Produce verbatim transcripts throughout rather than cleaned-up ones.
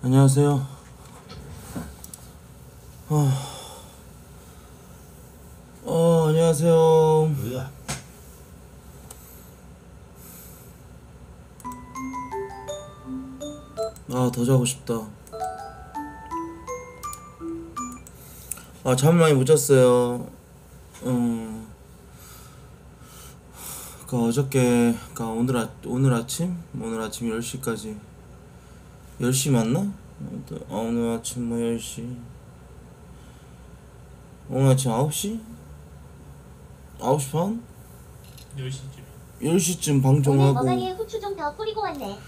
안녕하세요. 어, 어 안녕하세요. 으악. 아, 더 자고 싶다. 아, 잠 많이 못 잤어요. 음, 그 어저께, 그 오늘 아 오늘 아침, 오늘 아침 열 시까지. 열 시 맞나? 아, 오늘 아침 뭐 열 시. 오늘 아침 아홉 시? 아홉 시 반? 열 시쯤. 열 시쯤 오늘 방송하고. 머가리에 후추 좀 더 뿌리고 왔네.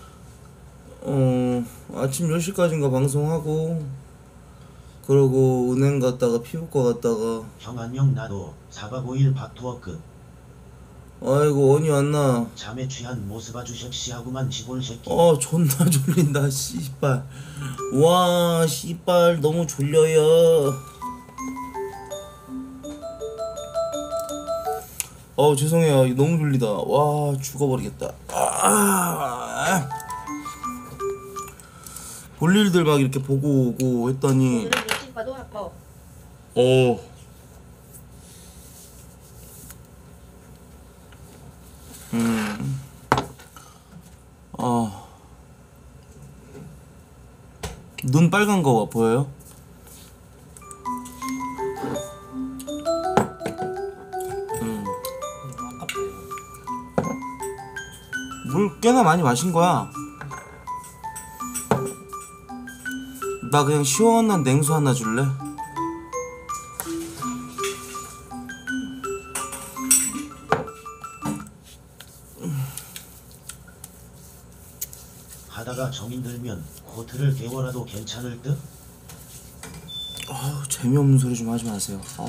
어, 아침 열 시까지인가 방송하고, 그러고 은행 갔다가 피부과 갔다가. 형 안녕. 나도 사박 오일 박투어급. 아이고, 원이 왔나? 잠에 취한 모습 아주 섹시하구만 시골 새끼. 어, 존나 졸린다 씨발. 와 씨발 너무 졸려요. 어, 죄송해요. 너무 졸리다. 와, 죽어버리겠다. 아, 볼 일들 막 이렇게 보고 오고 했더니. 오늘은 일찍 봐도 아파. 어. 음. 아. 눈 빨간 거 보여요? 음. 물 꽤나 많이 마신 거야. 나 그냥 시원한 냉수 하나 줄래? 하다가 정인 들면 코트를 개워라도 괜찮을 듯? 아우, 재미없는 소리 좀 하지 마세요. 아우,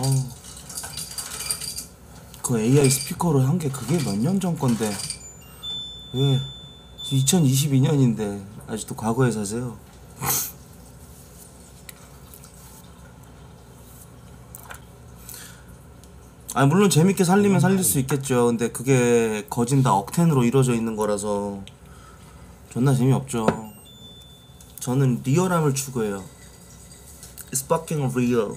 그 에이아이 스피커로 한 게 그게 몇 년 전 건데 왜 이천이십이 년인데 아직도 과거에 사세요? 아, 물론 재밌게 살리면 살릴 수 있겠죠. 근데 그게 거진 다 억텐으로 이루어져 있는 거라서 존나 재미없죠. 저는 리얼함을 추구해요. It's fucking real.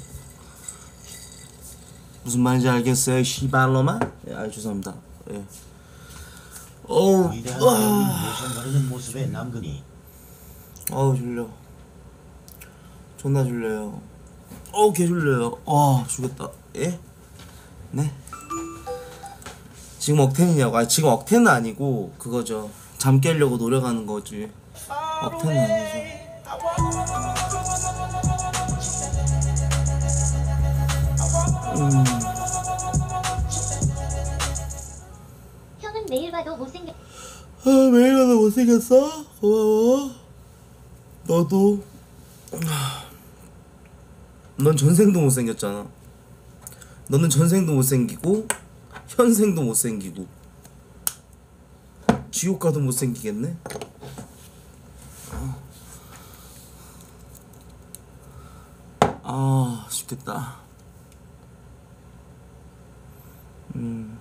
무슨 말인지 알겠어요, 시발로마? 예, 아, 죄송합니다. 예. 어우, 위대한 와. 배우는 모션 바르는 모습에 남근이. 어우, 졸려. 존나 졸려요. 어우, 개 졸려요. 와, 죽겠다. 예? 네? 지금 억텐이냐고? 아, 지금 억텐은 아니고 그거죠. 잠 깨려고 노력하는 거지. 억텐은 아니죠. 음. 형은 매일 봐도 못생겨. 아, 매일 가도 못생겼어? 고마워. 너도. 넌 전생도 못생겼잖아. 너는 전생도 못생기고 현생도 못생기고 지옥 가도 못생기겠네? 아, 죽겠다. 음.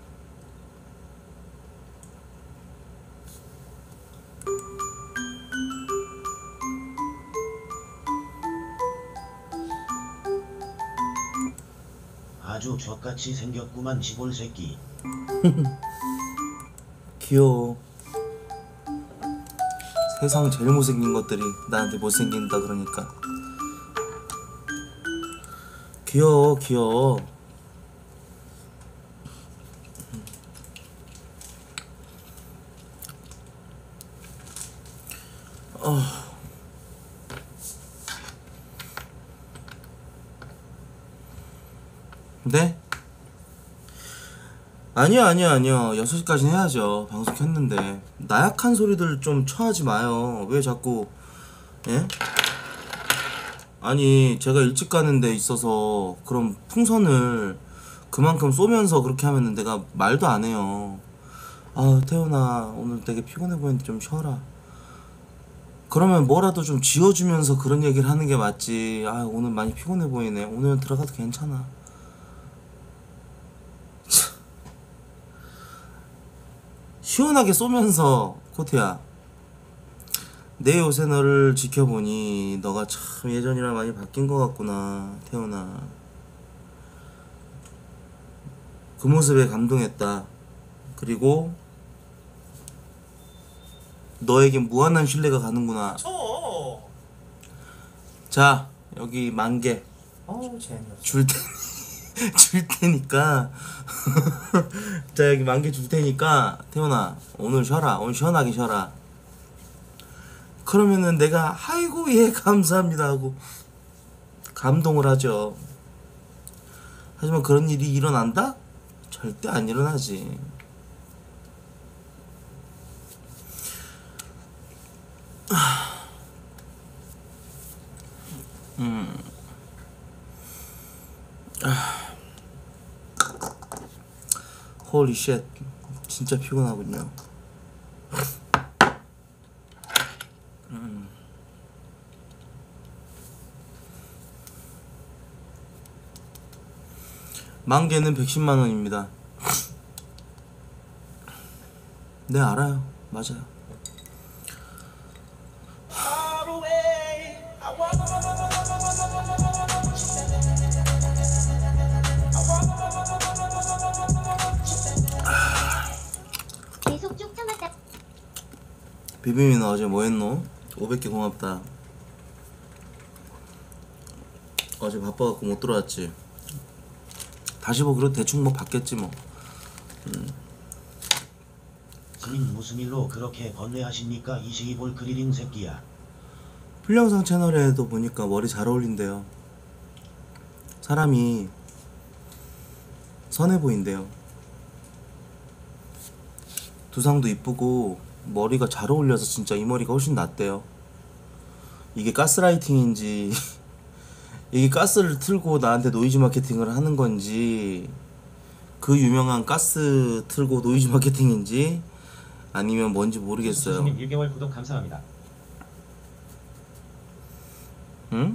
아주 젖같이 생겼구만 시골 새끼. 귀여워. 세상 제일 못생긴 것들이 나한테 못생긴다 그러니까 귀여워, 귀여워. 어. 네? 아니요, 아니요, 아니요. 여섯 시까지는 해야죠. 방송 켰는데. 나약한 소리들 좀 쳐하지 마요. 왜 자꾸, 예? 아니, 제가 일찍 가는 데 있어서 그럼 풍선을 그만큼 쏘면서 그렇게 하면은 내가 말도 안 해요. 아, 태훈아, 오늘 되게 피곤해 보이는데 좀 쉬어라. 그러면 뭐라도 좀 지어주면서 그런 얘기를 하는 게 맞지. 아, 오늘 많이 피곤해 보이네. 오늘은 들어가도 괜찮아. 시원하게 쏘면서, 코트야, 내 요새 너를 지켜보니 너가 참 예전이랑 많이 바뀐 것 같구나, 태연아. 그 모습에 감동했다. 그리고 너에게 무한한 신뢰가 가는구나. 쳐. 자, 여기 만개 어우 재미없어. 줄 테니 줄 테니까 자, 여기 만개 줄 테니까 태연아, 오늘 쉬어라. 오늘 시원하게 쉬어라. 그러면은 내가 아이고 예 감사합니다 하고 감동을 하죠. 하지만 그런 일이 일어난다? 절대 안 일어나지. 음. 아. 홀리 쉣. 진짜 피곤하군요. 음. 만 개는 백십만 원입니다. 네, 알아요. 맞아요. 계속 쭉 참았다. 비빔이는 어제 뭐 했노? 오백 개 고맙다. 어제 바빠갖고 못 들어왔지. 다시 보기로 대충 뭐 받겠지 뭐. 음. 스님 무슨 일로 그렇게 번뇌하십니까? 이십이볼 그리링 새끼야. 풀영상 채널에도 보니까 머리 잘 어울린대요. 사람이 선해 보인대요. 두상도 이쁘고 머리가 잘 어울려서 진짜 이 머리가 훨씬 낫대요. 이게 가스라이팅인지 이게 가스를 틀고 나한테 노이즈 마케팅을 하는 건지, 그 유명한 가스 틀고 노이즈 마케팅인지 아니면 뭔지 모르겠어요. 수수님 일 개월 구독 감사합니다. 응?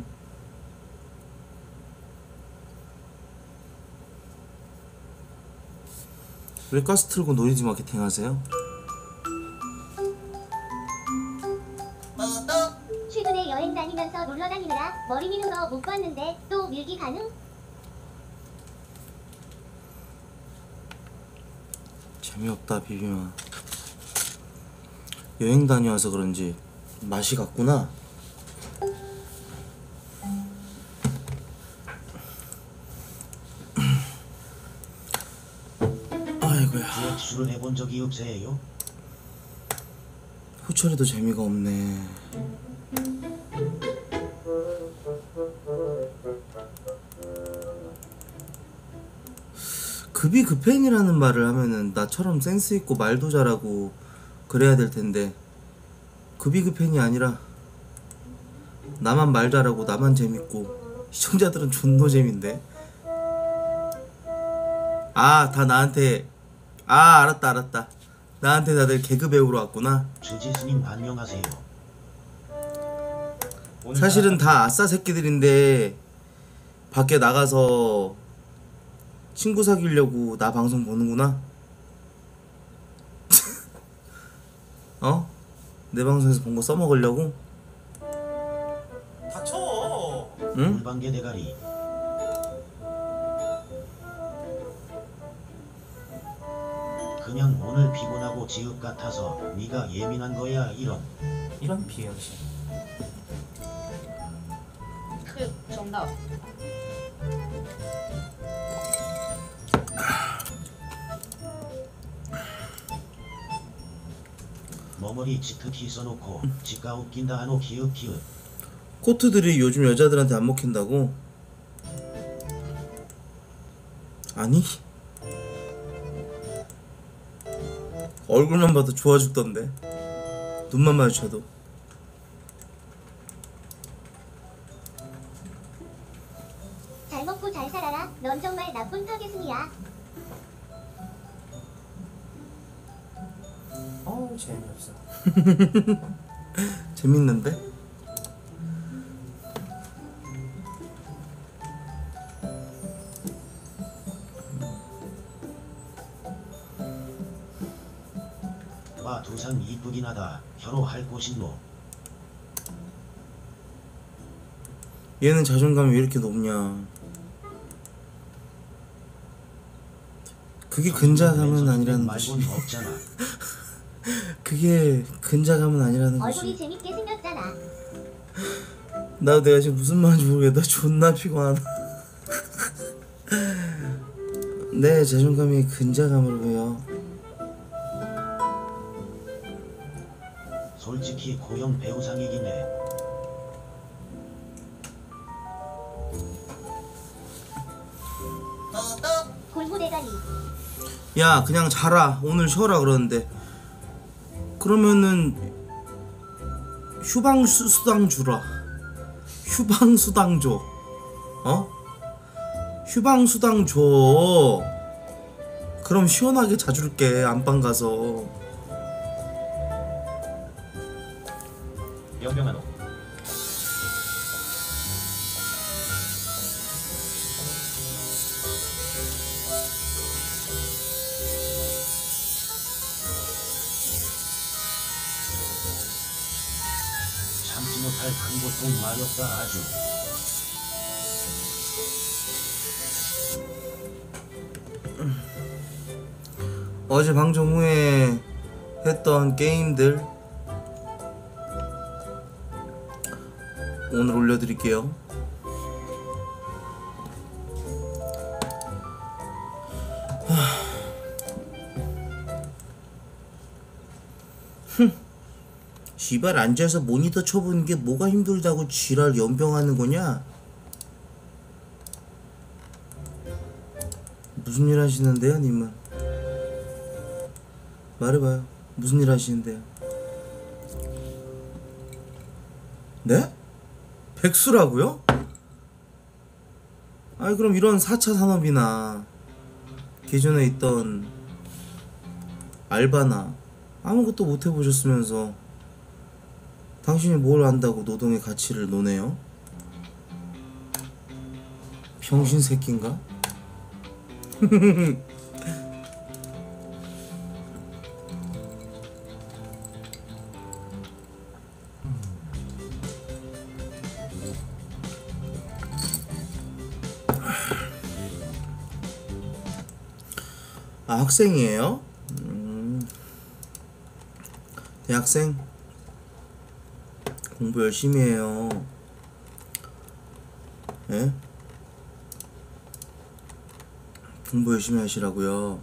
왜 가스 틀고 노이즈 마케팅 하세요? 최근에 여행 다니면서 놀러 다니느라 머리 미는 거 못 봤는데 또 밀기 가능? 재미없다 비빔아. 여행 다녀와서 그런지 맛이 갔구나. 아이고야. 구역수를 해본 적이 없어요? 후철이도 재미가 없네. 급이 급행이라는 말을 하면은 나처럼 센스 있고 말도 잘하고 그래야 될 텐데, 급이 급행이 아니라 나만 말 잘하고 나만 재밌고 시청자들은 존노 재민데. 아, 다 나한테, 아, 알았다 알았다. 나한테 다들 개그 배우러 왔구나. 주지 스님 안녕하세요. 오늘 사실은 다 아싸 새끼들인데 밖에 나가서 친구 사귀려고 나 방송 보는구나. 어? 내 방송에서 본 거 써먹으려고? 닥쳐. 응? 물방개 대가리. 그냥 오늘 피곤하고 지읒 같아서 네가 예민한 거야 이런. 이런 비응신. 그 정답. 머머리 치트키 써놓고 지가 웃긴다 하노 기읍 기읍. 코트들이 요즘 여자들한테 안 먹힌다고? 아니, 얼굴만 봐도 좋아 죽던데. 눈만 마주쳐도. 잘 먹고 잘 살아라. 넌 정말 나쁜 타겟이야. 어우 재미없어. 재밌는데? 와 두상 이쁘긴 하다. 결혼할 곳인노. 얘는 자존감이 왜 이렇게 높냐. 그게 근자감은 아니라는 거지. 말곤 없잖아. 그게 근자감은 아니라는 얼굴이 거지. 재밌게 생겼잖아. 나 내가 지금 무슨 말인지 모르겠다. 존나 피곤하다. 내 자존감이 근자감으로 보여. 솔직히 고형 배우상이긴 해. 골무 대가리. 야 그냥 자라. 오늘 쉬어라 그러는데 그러면은 휴방수 수당 주라. 휴방수당 줘. 어? 휴방수당 줘. 그럼 시원하게 자줄게. 안방 가서. 연병한호. 참지 못할 큰 고통 마렵다 아주. 어제 방송 후에 했던 게임들 오늘 올려드릴게요. 씨발 앉아서 모니터 쳐보는 게 뭐가 힘들다고 지랄 연병하는 거냐? 무슨 일 하시는데요, 님은? 말해봐요. 무슨 일 하시는데요? 네? 백수라고요? 아니 그럼 이런 사 차 산업이나 기존에 있던 알바나 아무것도 못 해보셨으면서 당신이 뭘 안다고 노동의 가치를 노네요? 병신 새끼인가? 아 학생이에요? 음, 대학생? 공부 열심히 해요. 예? 공부 열심히 하시라고요.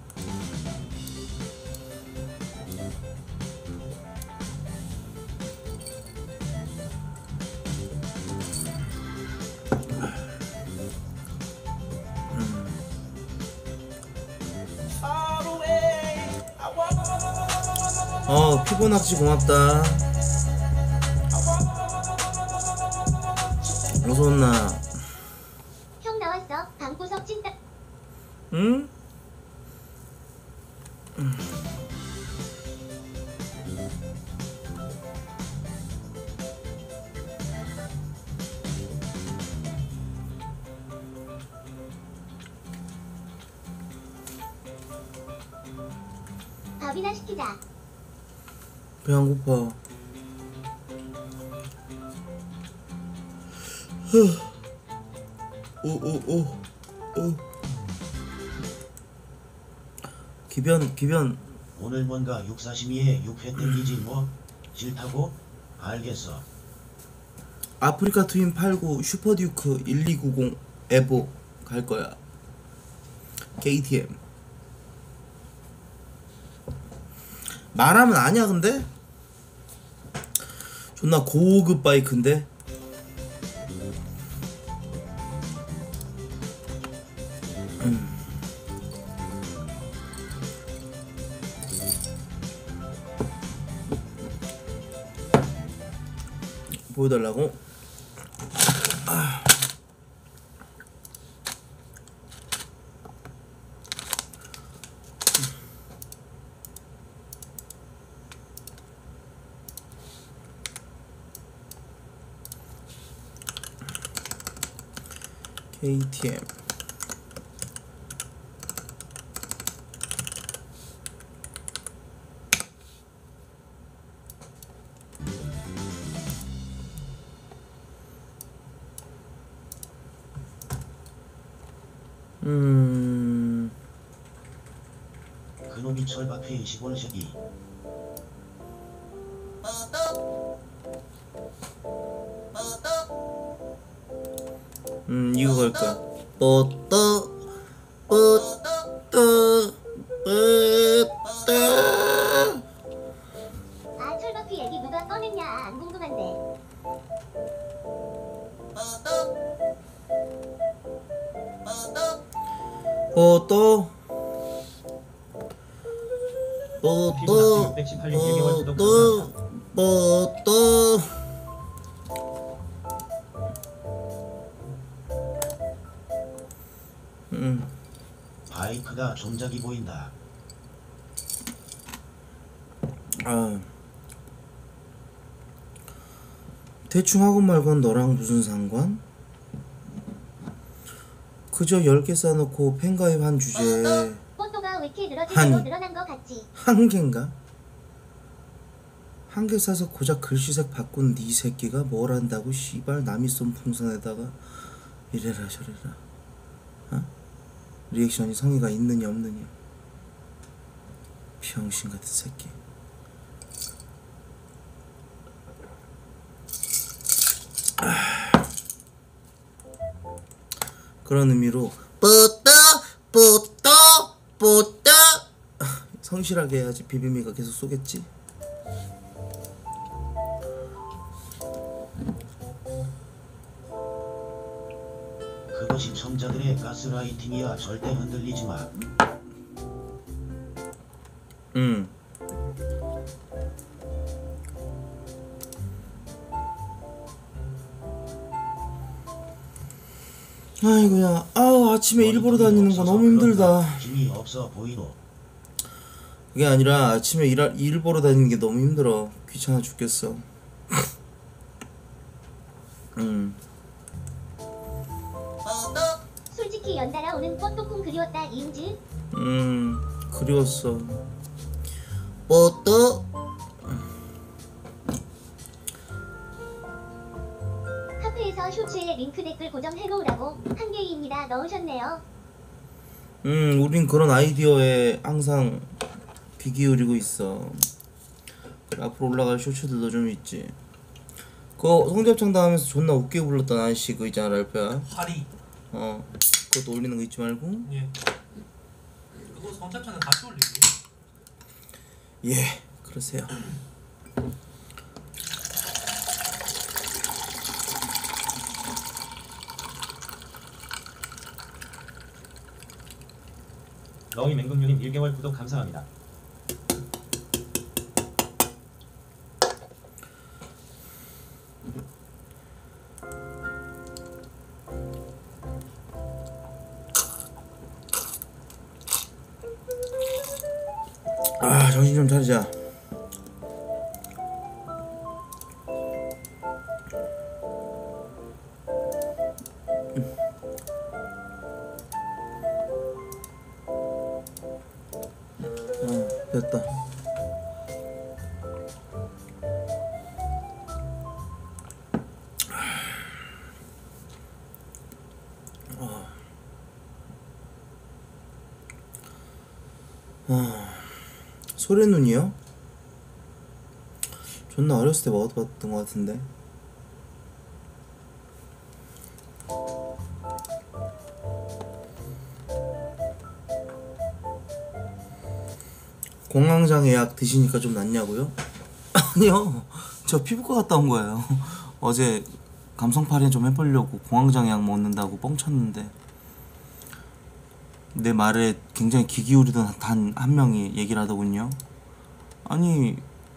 어 피곤학지 고맙다. 어서 온나. 형 나왔어. 방구석 찐따. 응? 밥이나 시키자. 배 안 고파. 오오오 오. 기변 기변. 오늘 뭔가 육사시미에 육회 땡기지 뭐? 싫다고? 알겠어. 아프리카 트윈 팔구 슈퍼듀크 일이구공 에보 갈 거야. 케이티엠. 말하면 아냐 근데? 존나 고급 바이크인데? 음. 보여달라고? 아. 케이티엠 음. 그놈이 철밥해 시골 새끼. 음 이거 걸 거야. 뽀떠 뽀떠 뽀떠. 아 철버피 얘기 누가 꺼냈냐 안 궁금한데. 뽀떠 피부나 뽀떠 육백십팔 일 일 개월 구독 뽀떠 감사합니다. 뽀떠. 음. 바이크가 종작이 보인다. 아. 대충 하고 말건 너랑 무슨 상관? 그저 열 개 싸놓고 팬가입한 주제에 포토가 왜 이렇게 늘어지고 한- 늘어난 거 같지? 한 개인가? 한 개 사서 고작 글씨색 바꾼 네 새끼가 뭘 한다고 씨발 남이 쏜 풍선에다가 이래라 저래라. 어? 리액션이 성의가 있느냐 없느냐. 병신 같은 새끼. 그런 의미로 뽀떠 뽀떠 뽀떠 성실하게 해야지 비비미가 계속 쏘겠지. 그것이 청자들의 가스라이팅이야. 절대 흔들리지 마. 응. 아이고야. 아우 아침에 일 보러 다니는 거 너무 힘들다. 힘이 없어 보이노. 그게 아니라 아침에 일, 일 보러 다니는 게 너무 힘들어. 귀찮아 죽겠어. 음. 솔직히 연달아 오는 뽀또쿵 그리웠다 이응즈. 음. 그리웠어. 뽀또. 카페에서 쇼츠에 링크 댓글 고정해놓으라고 한 개입니다 넣으셨네요. 음. 우린 그런 아이디어에 항상 귀 기울이고 있어. 그래, 앞으로 올라갈 쇼츠들도 좀 있지. 그거 성대합창 당하면서 존나 웃기게 불렀던 아저씨 그거 있잖아 랄프야. 파리. 어. 그것도 올리는 거 잊지 말고. 예. 그거 성잡창은 같이 올리지. 예. 그러세요. 너희 맹금류님 일 개월 구독 감사합니다. 아 정신 좀 차리자. 어, 됐다. 어. 어. 소래눈이요? 존나 어렸을 때 먹어봤던 것 같은데. 공황장애 약 드시니까 좀 낫냐고요? 아니요, 저 피부과 갔다 온 거예요. 어제 감성팔이 좀 해보려고 공황장애 약 먹는다고 뻥쳤는데 내 말에 굉장히 귀 기울이던 단 한 명이 얘기를 하더군요. 아니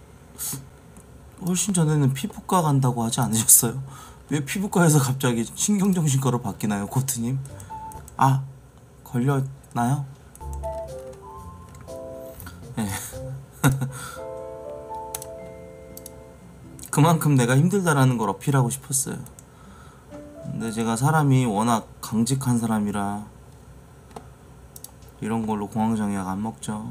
훨씬 전에는 피부과 간다고 하지 않으셨어요? 왜 피부과에서 갑자기 신경정신과로 바뀌나요, 코트님? 아, 걸렸나요? 네. 그만큼 내가 힘들다라는 걸 어필하고 싶었어요. 근데 제가 사람이 워낙 강직한 사람이라 이런 걸로 공황장애 약 안 먹죠.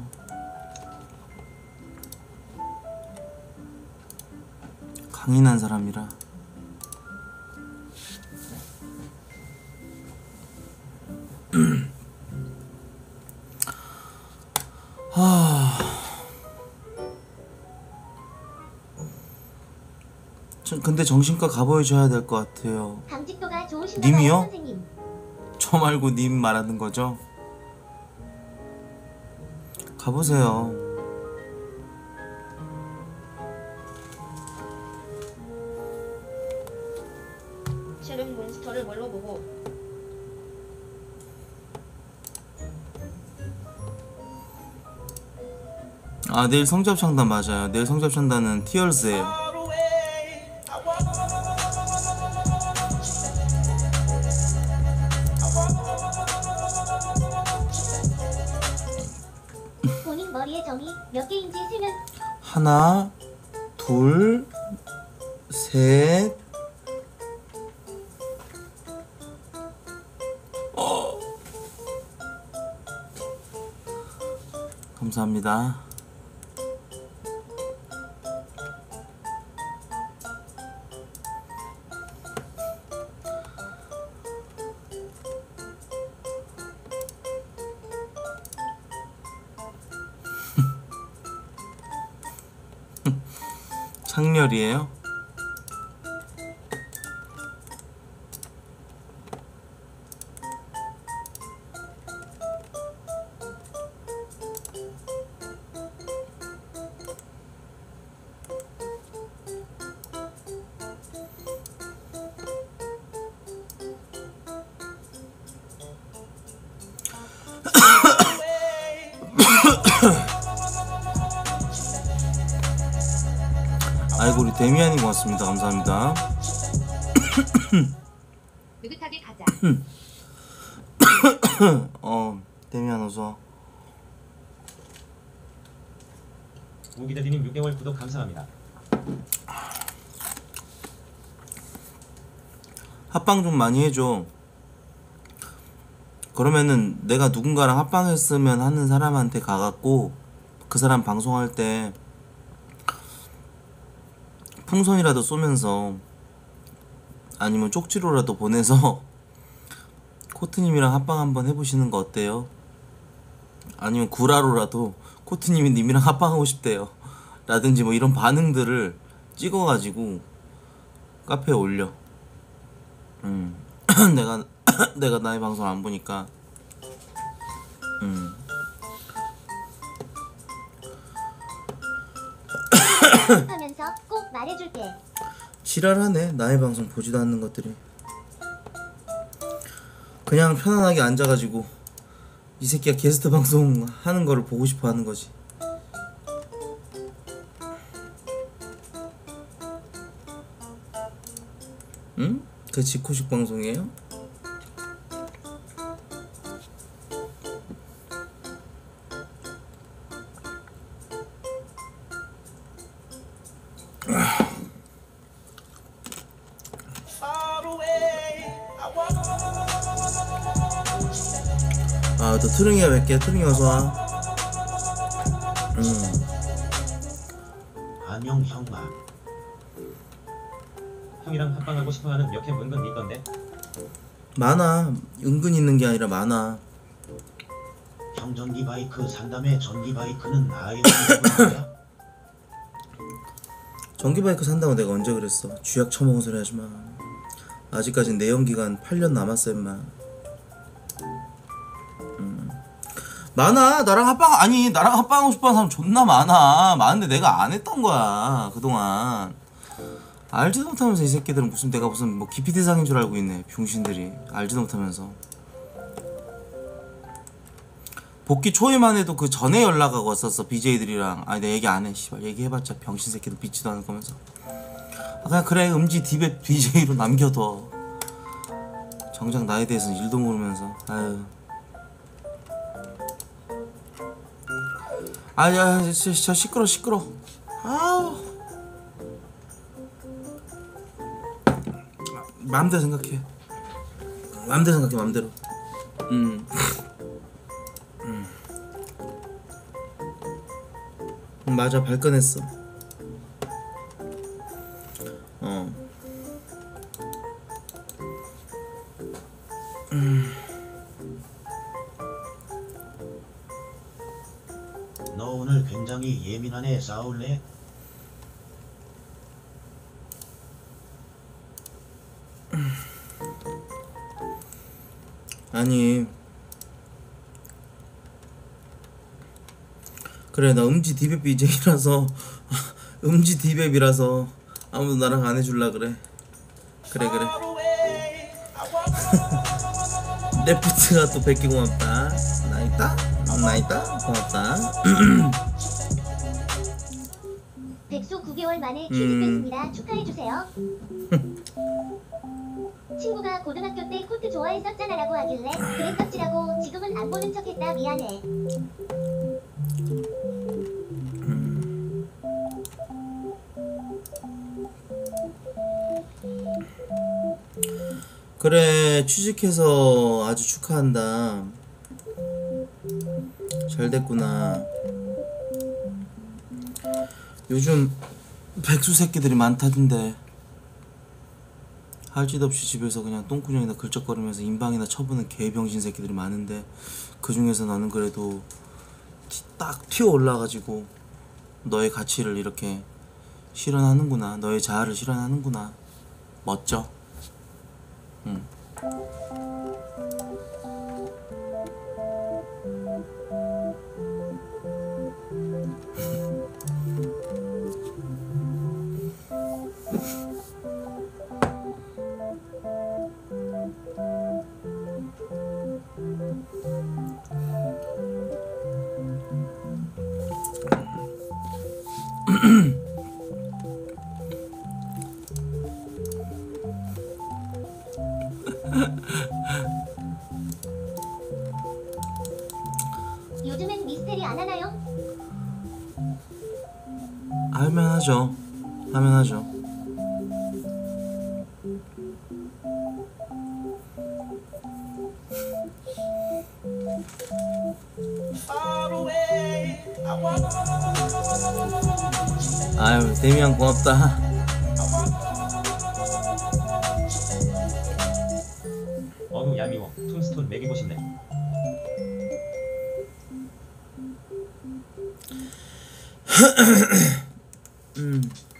강인한 사람이라. 저, 근데 정신과 가보셔야 될 것 같아요. 감직도가 좋으신가 님이요? 봐요, 선생님. 저 말고 님 말하는 거죠? 가보세요. 체력 몬스터를 뭘로 보고 아 내일 성적 창단 맞아요. 내일 성적 창단은 티얼스예요. 본인 머리에 점이 몇 개인지 세면 하나, 둘, 셋. 어. 감사합니다. 창렬이에요? 아이고 우리 데미안님 고맙습니다. 감사합니다. 느긋하게 가자. 어 데미안 어서. 우기대디님 육 개월 구독 감사합니다. 합방 좀 많이 해줘. 그러면은 내가 누군가랑 합방했으면 하는 사람한테 가갖고 그 사람 방송할 때 풍선이라도 쏘면서 아니면 쪽지로라도 보내서 코트님이랑 합방 한번 해보시는 거 어때요? 아니면 구라로라도 코트님이 님이랑 합방하고 싶대요 라든지 뭐 이런 반응들을 찍어가지고 카페에 올려. 음 내가 내가 나의 방송 안 보니까 음 하면서 꼭 말해줄게. 지랄하네. 나의 방송 보지도 않는 것들이. 그냥 편안하게 앉아가지고 이 새끼가 게스트 방송 하는 거를 보고 싶어 하는 거지. 응? 그 지코식 방송이에요? 아, 너 트릉이가 뵐게. 트릉이 어서와. 음. 안녕 형마. 형이랑 합방하고 싶어하는 역캠 은근 있던데. 많아. 은근 있는 게 아니라 많아. 형 전기 바이크 산다며. 전기 바이크는 아예 없는 거야? 전기바이크 산다고 내가 언제 그랬어. 쥐약 처먹은 소리 하지마. 아직까진 내연기간 팔 년 남았어 임마. 음. 많아. 나랑 합방 아니 나랑 합방하고 싶어하는 사람 존나 많아. 많은데 내가 안 했던 거야 그동안. 알지도 못하면서 이 새끼들은 무슨 내가 무슨 뭐 기피 대상인 줄 알고 있네. 병신들이 알지도 못하면서. 복귀 초에만 해도 그 전에 연락하고 왔었어 비제이들이랑. 아니 내 얘기 안 해. 씨발 얘기해봤자 병신 새끼들 믿지도 않을 거면서. 아 그냥 그래 음지 디벳 비제이로 남겨둬. 정작 나에 대해서는 일도 모르면서. 아유. 아야 진짜 시끄러 시끄러. 아우. 마음대로 생각해. 마음대로 생각해 마음대로. 음. 음. 음, 맞아 발끈했어. 어. 음. 너 오늘 굉장히 예민하네. 싸울래? 아니 그래 나 음지 디베 비제이라서 음지 디베이라서 아무도 나랑 안 해줄라 그래. 그래 그래. 레프트가 또 백 개 고맙다. 나있다? 나있다? 고맙다. 백수 구 개월 만에 음. 취직했습니다. 축하해주세요. 친구가 고등학교 때 코트 좋아했었잖아 라고 하길래 그랬었지라고. 지금은 안 보는 척했다. 미안해. 그래 취직해서 아주 축하한다. 잘 됐구나. 요즘 백수 새끼들이 많다던데. 할 짓 없이 집에서 그냥 똥구녕이나 긁적거리면서 인방이나 쳐보는 개병신 새끼들이 많은데 그 중에서 나는 그래도 티, 딱 튀어 올라가지고 너의 가치를 이렇게 실현하는구나. 너의 자아를 실현하는구나. 멋져. 응. 요즘엔 미스테리 안 하나요? 하면 하죠. 하면 하죠. 아유 데미안 고맙다. 어우 얄미워. 툰스톤 매기고 싶네. 음.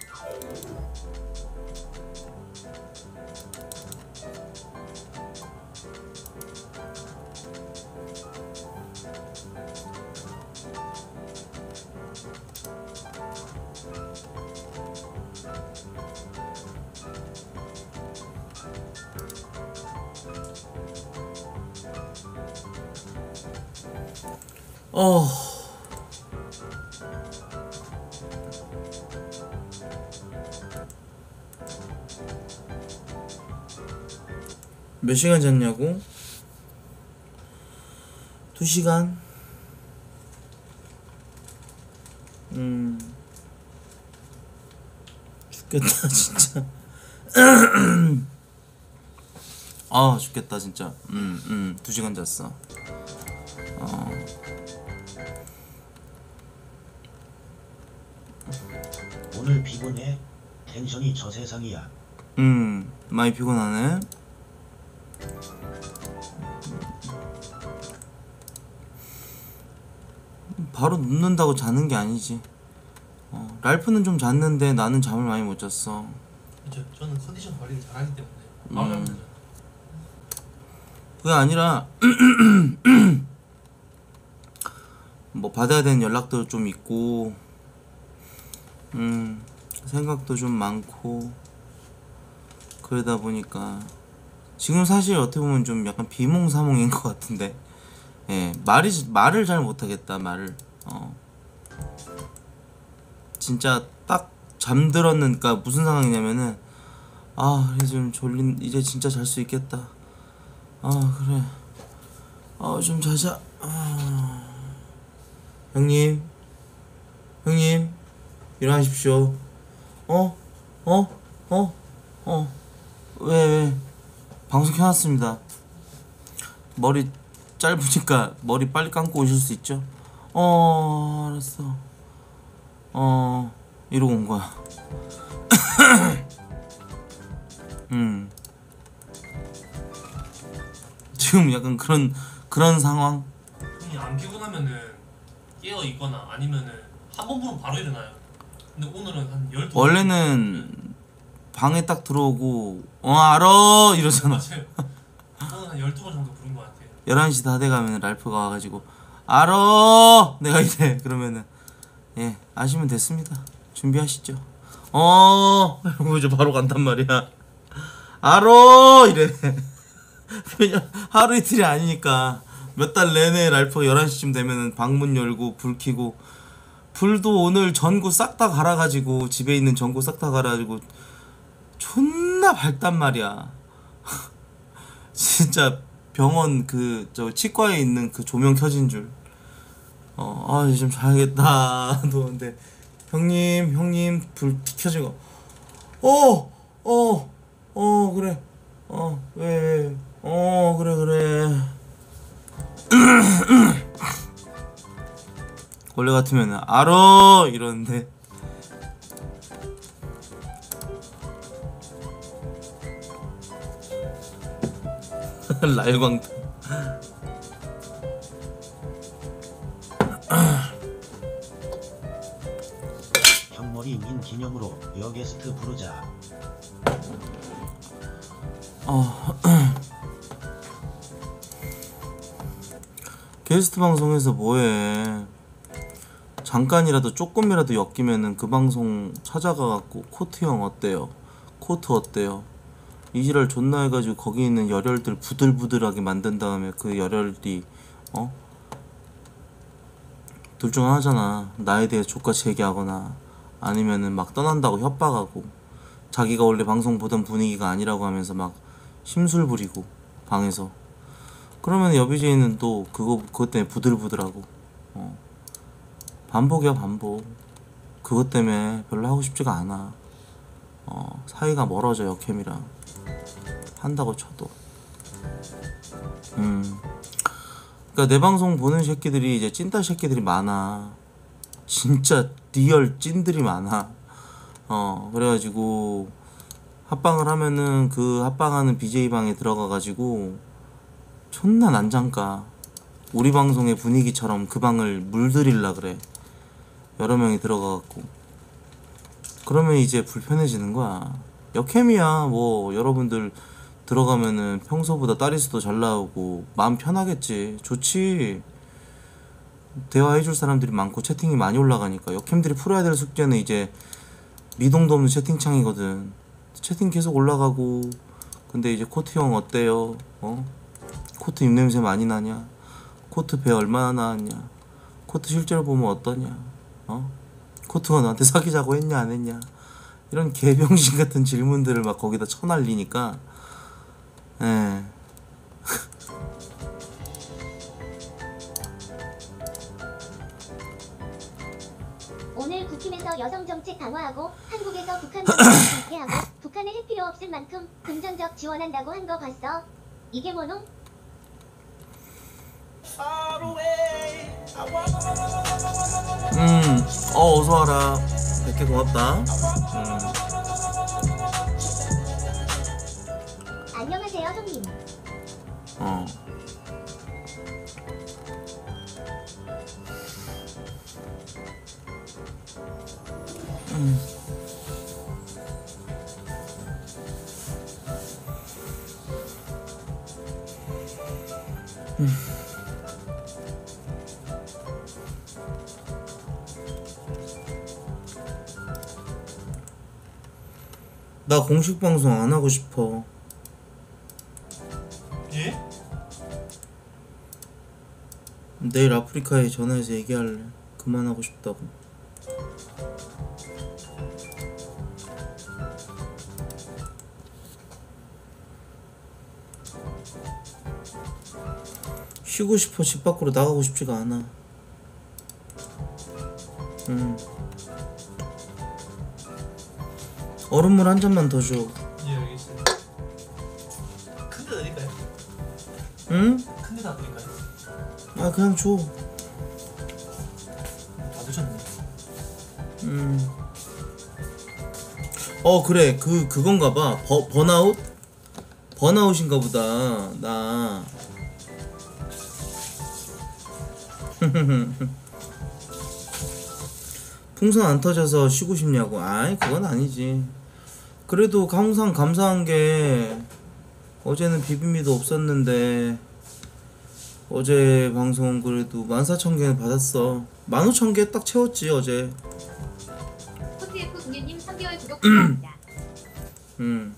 어. 몇 시간 잤냐고? 두 시간? 음. 죽겠다, 진짜. 아, 죽겠다, 진짜. 음, 음, 두 시간 잤어. 어. 오늘 피곤해? 텐션이 저 세상이야. 음, 많이 피곤하네. 바로 눕는다고 자는 게 아니지. 어, 랄프는 좀 잤는데 나는 잠을 많이 못 잤어. 저, 저는 컨디션 관리를 잘하기 때문에 마음에 안 들어요. 그게 아니라 뭐 받아야 되는 연락도 좀 있고 음 생각도 좀 많고 그러다 보니까 지금 사실 어떻게 보면 좀 약간 비몽사몽인 것 같은데 예 말이 말을 잘 못하겠다 말을 어 진짜 딱 잠들었는 그니까 무슨 상황이냐면은 아 이제 좀 졸린 이제 진짜 잘 수 있겠다 아 그래 아 좀 자자 아... 형님 형님 일어나십시오 어? 어? 어? 어? 왜 왜 방송 켜놨습니다 머리 짧으니까 머리 빨리 감고 오실 수 있죠? 어 알았어 어 이러고 온 거야 음 지금 약간 그런 그런 상황 형이 안 피곤하면은 깨어 있거나 아니면은 한 번 보면 바로 일어나요. 근데 오늘은 한 열두 원래는 방에 딱 들어오고 어 알아 이러잖아 맞아요. 오늘 한 열두 번 정도 부른 것 같아요. 열한 시 다 돼가면 랄프가 와가지고 알어 내가 이래 그러면은 예 아시면 됐습니다. 준비하시죠. 어 이러고 이제 바로 간단 말이야. 알어 이래. 그냥 하루 이틀이 아니니까 몇 달 내내 랄프가 열한 시쯤 되면은 방문 열고 불 켜고, 불도 오늘 전구 싹 다 갈아가지고 집에 있는 전구 싹 다 갈아가지고 존나 밝단 말이야. 진짜 병원 그 저 치과에 있는 그 조명 켜진 줄. 어, 아 이제 좀 자야겠다. 누웠는데 형님 형님 불 켜지고 어 어 어 그래 어 왜 어 그래 그래. 원래 같으면은 알어 이러는데 라일광 형머리 민 기념으로 여게스트 부르자. 어 게스트 방송에서 뭐해. 잠깐이라도 조금이라도 엮이면은 그 방송 찾아가갖고 코트 형 어때요? 코트 어때요? 이지랄 존나 해가지고 거기 있는 열혈들 부들부들하게 만든 다음에 그 열혈이 어? 둘 중 하나잖아. 나에 대해 족같이 얘기하거나 아니면은 막 떠난다고 협박하고 자기가 원래 방송 보던 분위기가 아니라고 하면서 막 심술 부리고 방에서. 그러면 여비제이는 또 그거 그것 때문에 부들부들하고 어. 반복이야 반복. 그것 때문에 별로 하고 싶지가 않아. 어 사이가 멀어져 역캠이랑 한다고 쳐도. 음 그니까 내 방송 보는 새끼들이 이제 찐따 새끼들이 많아. 진짜 리얼 찐들이 많아. 어 그래가지고 합방을 하면은 그 합방하는 비제이 방에 들어가가지고 존나 난장가. 우리 방송의 분위기처럼 그 방을 물들일라 그래. 여러 명이 들어가갖고. 그러면 이제 불편해지는 거야. 역캠이야. 뭐 여러분들 들어가면은 평소보다 따리수도 잘 나오고 마음 편하겠지. 좋지. 대화해줄 사람들이 많고 채팅이 많이 올라가니까. 역캠들이 풀어야 될 숙제는 이제 미동도 없는 채팅창이거든. 채팅 계속 올라가고. 근데 이제 코트 형 어때요? 어? 코트 입냄새 많이 나냐? 코트 배 얼마나 나왔냐? 코트 실제로 보면 어떠냐? 어? 코트가 너한테 사귀자고 했냐 안 했냐? 이런 개병신 같은 질문들을 막 거기다 쳐날리니까 에 오늘 국힘에서 여성 정책 강화하고 한국에서 북한 정책 강퇴하고 북한에 핵 필요 없을 만큼 금전적 지원한다고 한 거 봤어? 이게 뭐노? 음, 어, 어서와라. 백 개 고맙다. 음. 안녕하세요 형님. 어. 음. 음. 나 공식 방송 안 하고 싶어. 예? 내일 아프리카에 전화해서 얘기할래. 그만하고 싶다고. 쉬고 싶어. 집 밖으로 나가고 싶지가 않아. 음. 얼음물 한 잔만 더 줘. 예 알겠어요. 큰 데 드릴까요? 응? 큰 데다 드릴까요? 아 그냥 줘. 다 드셨네. 음. 어 그래 그 그건가봐. 버 번아웃? 번아웃인가 보다. 나. 풍선 안 터져서 쉬고 싶냐고. 아이 그건 아니지. 그래도 항상 감사한 게 어제는 비빔미도 없었는데 어제 방송 그래도 만 사천 개 받았어. 만 오천 개 딱 채웠지 어제. 코트에프 공예님 삼 개월 구독 감사합니다. 음.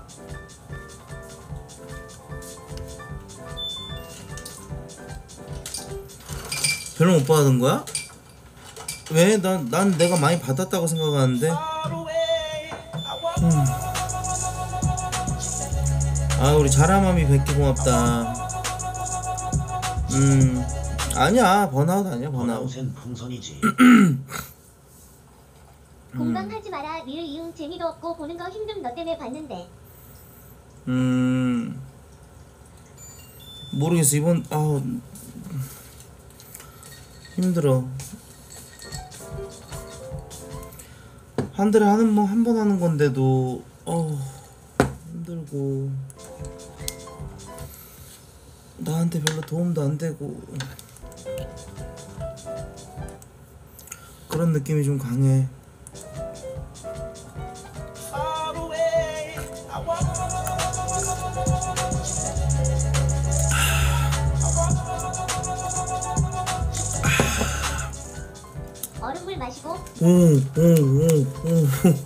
별로 못 받은 거야? 왜? 난, 난 내가 많이 받았다고 생각하는데. 음. 아 우리 자라맘이 백 개 고맙다. 음 아니야 번아웃 아니야 번아웃. 번아웃엔 풍선이지. 공방하지 마라. 리을 이응 재미도 없고 보는 거 힘듦. 너 때문에 봤는데. 음 모르겠어 이번 아 힘들어. 한 달에 하는 번 한 번 하는 건데도 어 힘들고 나한테 별로 도움도 안 되고 그런 느낌이 좀 강해. 얼음물 마시고. 오오오오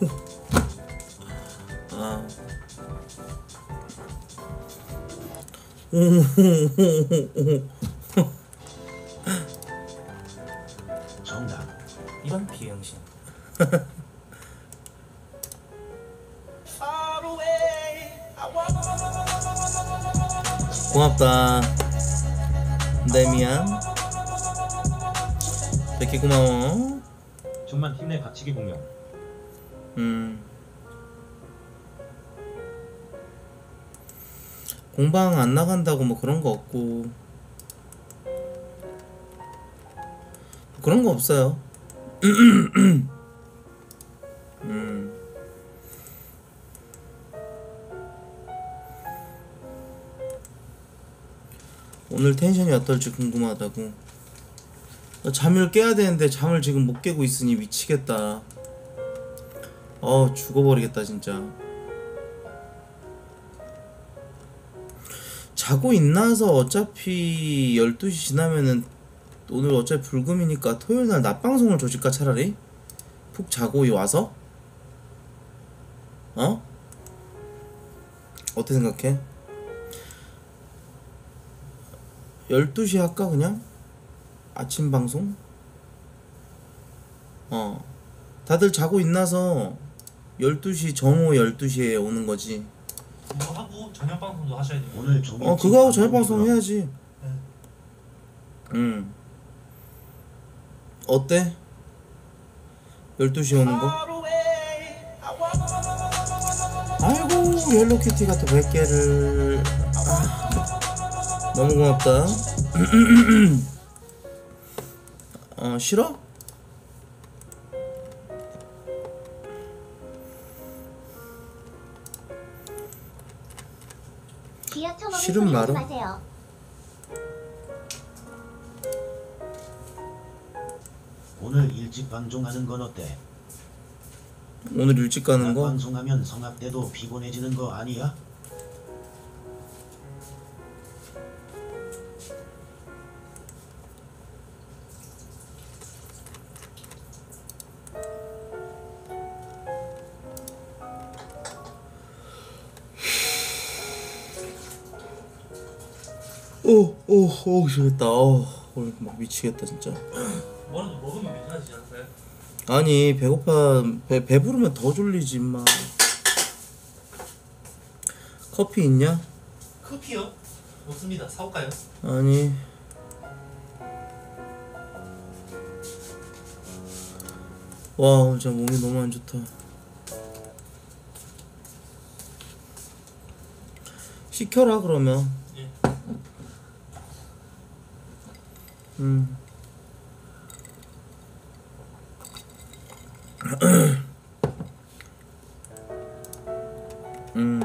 아 정답. 이런 비응신. 고맙다. 네 미안. 되게 고마워. 좀만 힘내 박치기 공룡. 음. 공방 안 나간다고 뭐 그런 거 없고 그런 거 없어요. 음. 오늘 텐션이 어떨지 궁금하다고. 나 잠을 깨야 되는데 잠을 지금 못 깨고 있으니 미치겠다. 어 죽어버리겠다 진짜. 자고 있나서 어차피 열두 시 지나면은 오늘 어차피 불금이니까 토요일날 낮방송을 조질까 차라리? 푹 자고 와서? 어? 어떻게 생각해? 열두 시 할까 그냥? 아침 방송? 어 다들 자고 있나서 열두 시 정오 열두 시에 오는 거지. 그거 하고 저녁 방송도 하셔야 돼요. 오늘 좀 어 일찍 그거 하고 저녁 방송이 방송 들어. 해야지. 응. 어때? 열두 시 오는 거? 아이고 헬로키티가 또 백 개를 아, 너무 고맙다. 어 싫어? 기아 처먹은 싫은 소리 말은? 하지 마세요. 오늘 일찍 방송하는 건 어때? 오늘 일찍 가는 낮 거? 방송하면 성악 때도 피곤해지는 거 아니야? 오오오 시겠다. 어 오늘 막 미치겠다 진짜. 뭐라도 먹으면 괜찮아지지 않았어요? 아니 배고파 배 배부르면 더 졸리지 임마. 커피 있냐? 커피요? 없습니다. 사올까요? 아니 와 오늘 진짜 몸이 너무 안 좋다. 시켜라 그러면. 예. 음. 음.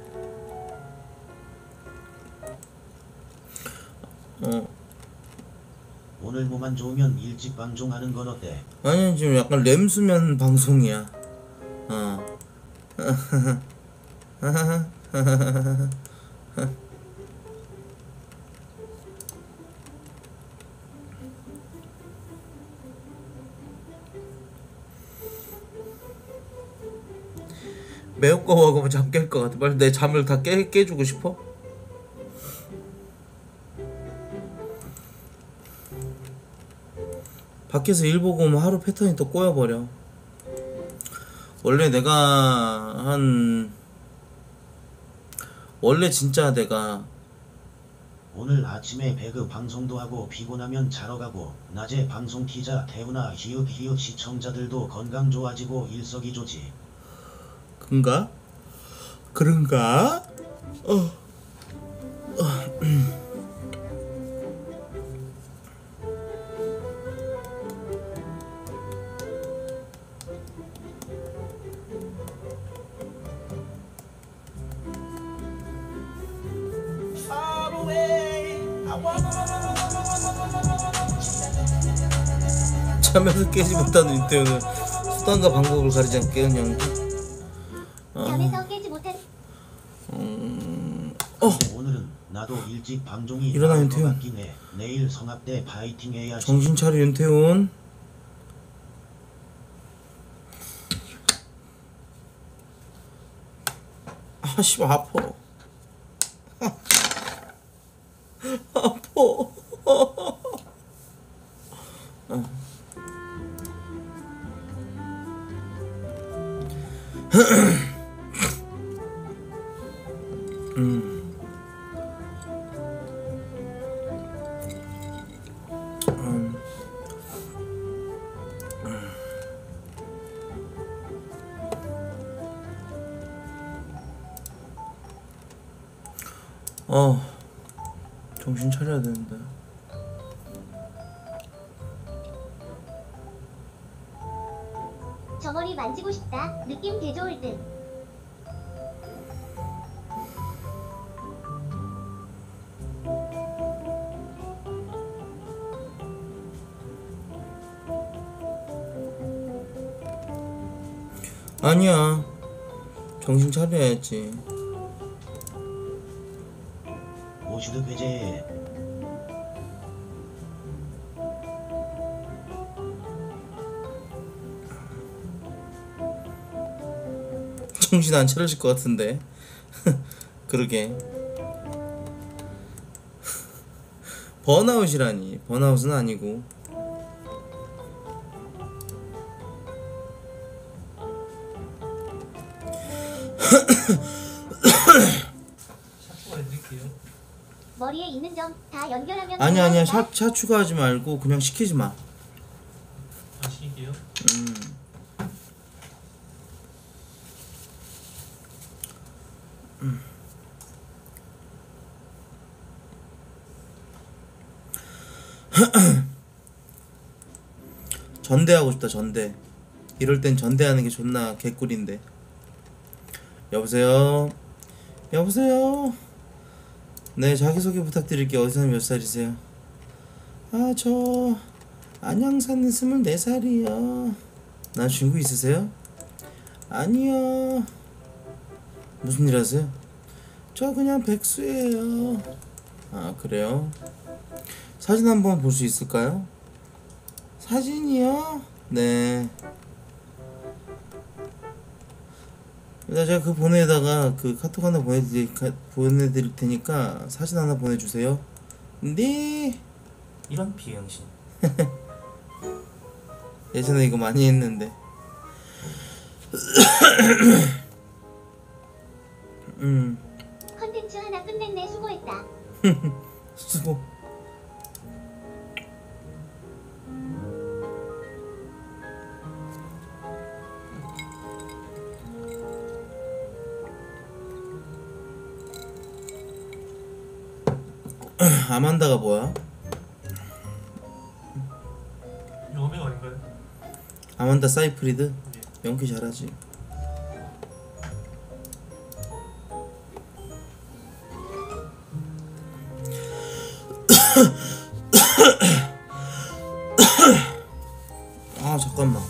어. 오늘 몸 안 좋으면 일찍 방송하는 건 어때? 아니 지금 약간 램수면 방송이야. 어. 매운 거 먹으면 잠 깰 것 같아. 빨리 내 잠을 다 깨, 깨주고 싶어? 밖에서 일 보고 오면 하루 패턴이 또 꼬여버려. 원래 내가 한 원래 진짜 내가 오늘 아침에 배그 방송도 하고 피곤하면 자러 가고 낮에 방송 키자 태우나 히읗 히읗 시청자들도 건강 좋아지고 일석이조지. 그런가? 그런가? 어. 잠에서 깨지 못하는 윤태우는 수단과 방법을 가리지 않게 그냥 어, 잠에서 깨지 못한 음, 어 근데 오늘은 나도 일찍 방송이 일어나, 나올 것 윤태훈. 같긴 해. 내일 성합 때 파이팅 해야지. 정신 차려 윤태훈. 아 씨발 아파. 아파. 어. 음. 음. 어, 정신 차려야 되는데. 저 머리 만지고 싶다. 느낌 개 좋을 듯. 아니야, 정신 차려야지. 오슈드 괴제. 정신 안 차려질 것 같은데. 그러게. 번아웃이라니. 번아웃은 아니고. 샷 추가해드릴게요. 머리에 있는 점 다 연결하면 아니 아니야, 되는 샷, 샷 추가하지 말고 그냥 시키지 마. 아시게요? 음. 음. 전대하고 싶다. 전대. 이럴 땐 전대하는 게 존나 개꿀인데. 여보세요. 여보세요. 네, 자기소개 부탁드릴게요. 어디서 몇 살이세요? 아, 저 안양 사는 스물네 살이요. 남자친구 있으세요? 아니요. 무슨 일 하세요? 저 그냥 백수예요. 아, 그래요? 사진 한번 볼 수 있을까요? 사진이요? 네. 일단 제가 그 보내다가 그 카톡 하나 보내드릴, 가, 보내드릴 테니까 사진 하나 보내주세요. 네. 이런 비영신. 예전에 이거 많이 했는데. 음. 컨텐츠 하나 끝냈네. 수고했다. 수고. 아만다가 뭐야? 영업용 아닌가요? 아만다 사이프리드? 네. 연기 잘하지. 아 잠깐만.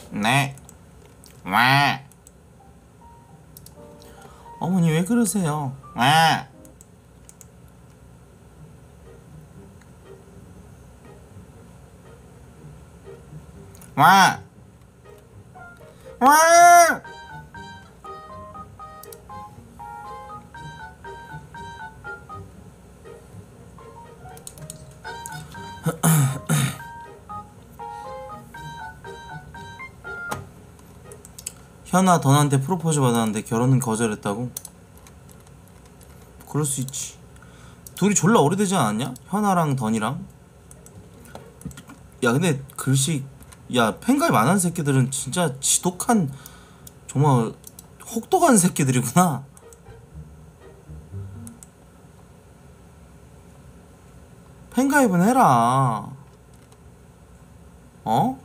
네. 와. 어머니 왜 그러세요? 와. 와. 와. 현아 던한테 프로포즈 받았는데 결혼은 거절했다고? 그럴 수 있지. 둘이 졸라 오래되지 않았냐? 현아랑 던이랑. 야 근데 글씨 야 팬가입 안 한 새끼들은 진짜 지독한 정말 혹독한 새끼들이구나. 팬가입은 해라. 어?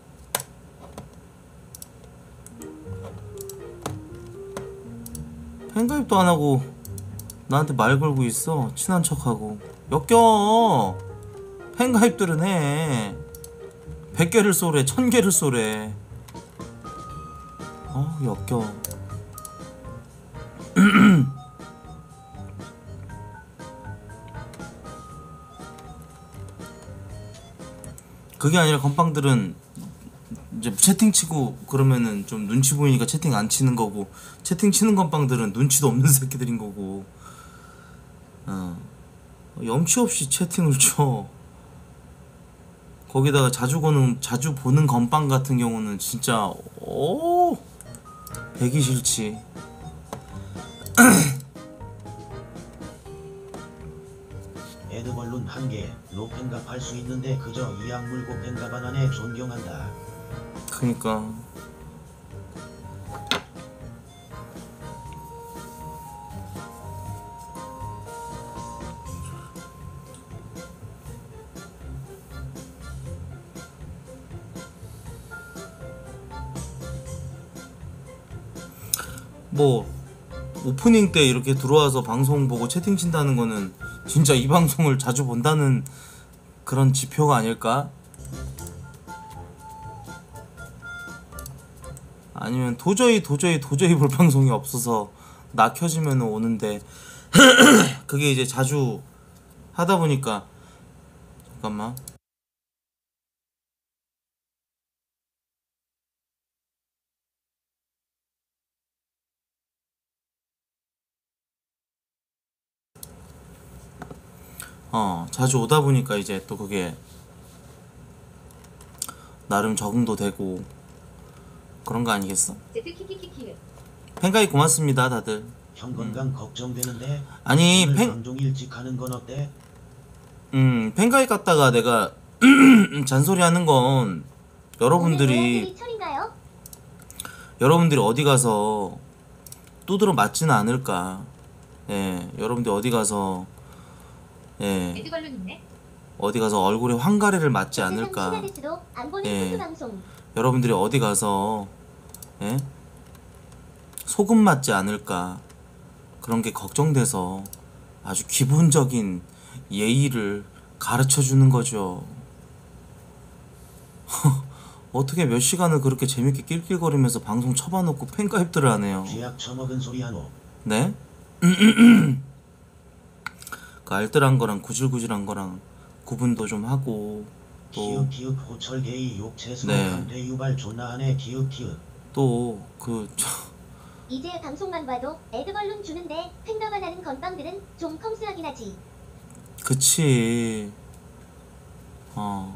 팬가입도 안 하고 나한테 말 걸고 있어. 친한 척하고. 역겨. 팬가입들은 해. 백 개를 쏘래, 천 개를 쏘래. 어, 역겨. 그게 아니라 건빵들은 이제 채팅 치고 그러면은 좀 눈치 보이니까 채팅 안 치는 거고, 채팅 치는 건빵들은 눈치도 없는 새끼들인 거고. 어. 염치 없이 채팅을 쳐. 거기다가 자주 보는 자주 보는 건빵 같은 경우는 진짜 오 배기 싫지. 에드벌룬 한 개, 로펜갑 할 수 있는데 그저 이악 물고 펜갑 안 하네. 존경한다. 그니까 뭐 오프닝 때 이렇게 들어와서 방송 보고 채팅 친다는 거는 진짜 이 방송을 자주 본다는 그런 지표가 아닐까? 아니면 도저히 도저히 도저히 볼 방송이 없어서 나 켜지면 오는데 그게 이제 자주 하다 보니까. 잠깐만. 어 자주 오다 보니까 이제 또 그게 나름 적응도 되고 그런 거 아니겠어? 제트키키키키. 팬가입 고맙습니다 다들. 형 건강 걱정되는데 아니 오늘 팬 방송 일찍 하는 건 어때? 음 팬가입 갔다가 내가 잔소리 하는 건 여러분들이 오늘 철인가요? 여러분들이 어디 가서 두드러 맞지는 않을까. 예 여러분들이 어디 가서 예 에드벌룬 있네. 어디 가서 얼굴에 황가래를 맞지 세상 않을까. 시나리스도 안 보는 예. 포스 방송. 여러분들이 어디 가서 예? 소금 맞지 않을까 그런 게 걱정돼서 아주 기본적인 예의를 가르쳐 주는 거죠. 어떻게 몇 시간을 그렇게 재밌게 낄낄거리면서 방송 쳐봐놓고 팬가입들을 하네요. 쥐약 처먹은 소리 하노. 네? 그 알뜰한 거랑 구질구질한 거랑 구분도 좀 하고 또 기읍 기읍 호철 게이 욕채수 네. 강퇴 유발 존나 하네. 기읍 기읍. 또 그 이제 방송만 봐도 에드벌룬 주는데 팬가반 하는 건빵들은 좀 컴스하긴 하지. 그치. 어.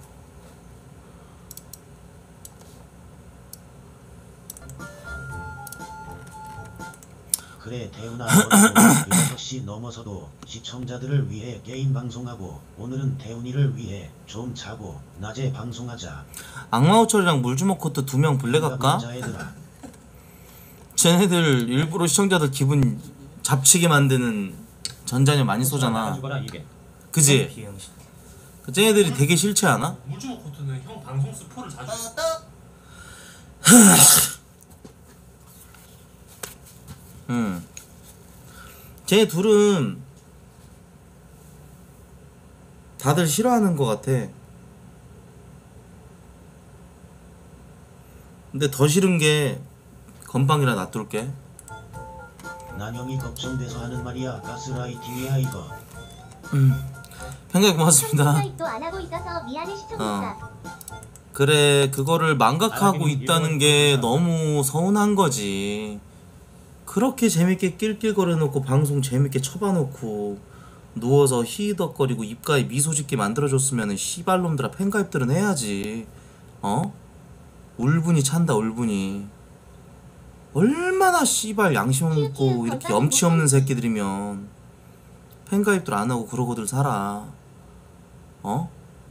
그래 태훈아 너도 여섯 시 넘어서도 시청자들을 위해 게임 방송하고 오늘은 태훈이를 위해 좀 자고 낮에 방송하자. 악마호철이랑 물주먹 코트 두 명 블랙 할까? 자애들아. 쟤네들 일부러 시청자들 기분 잡치게 만드는 전자녀 많이 쏘잖아. 죽어라 이게. 그지? 그 쟤네들이 되게 싫지 않아? 물주먹 코트는 형 방송 스포를 자주 해. 응. 쟤 둘은 다들 싫어하는 것 같아. 근데 더 싫은 게 건빵이라 놔둘게. 난영이 걱정돼서 하는 말이야. 가스라이팅이야 이거. 음. 평가 고맙습니다. 가입도 안 하고 있어서 미안해 시청자. 그래, 그거를 망각하고 아라기님 있다는 일본 게 보자. 너무 서운한 거지. 그렇게 재밌게 낄낄거려놓고 방송 재밌게 쳐봐놓고 누워서 히덕거리고 입가에 미소 짓게 만들어줬으면은 씨발놈들아 팬가입들은 해야지. 어? 울분이 찬다 울분이. 얼마나 씨발 양심 없고 이렇게 염치 없는 새끼들이면 팬가입들 안 하고 그러고들 살아. 어?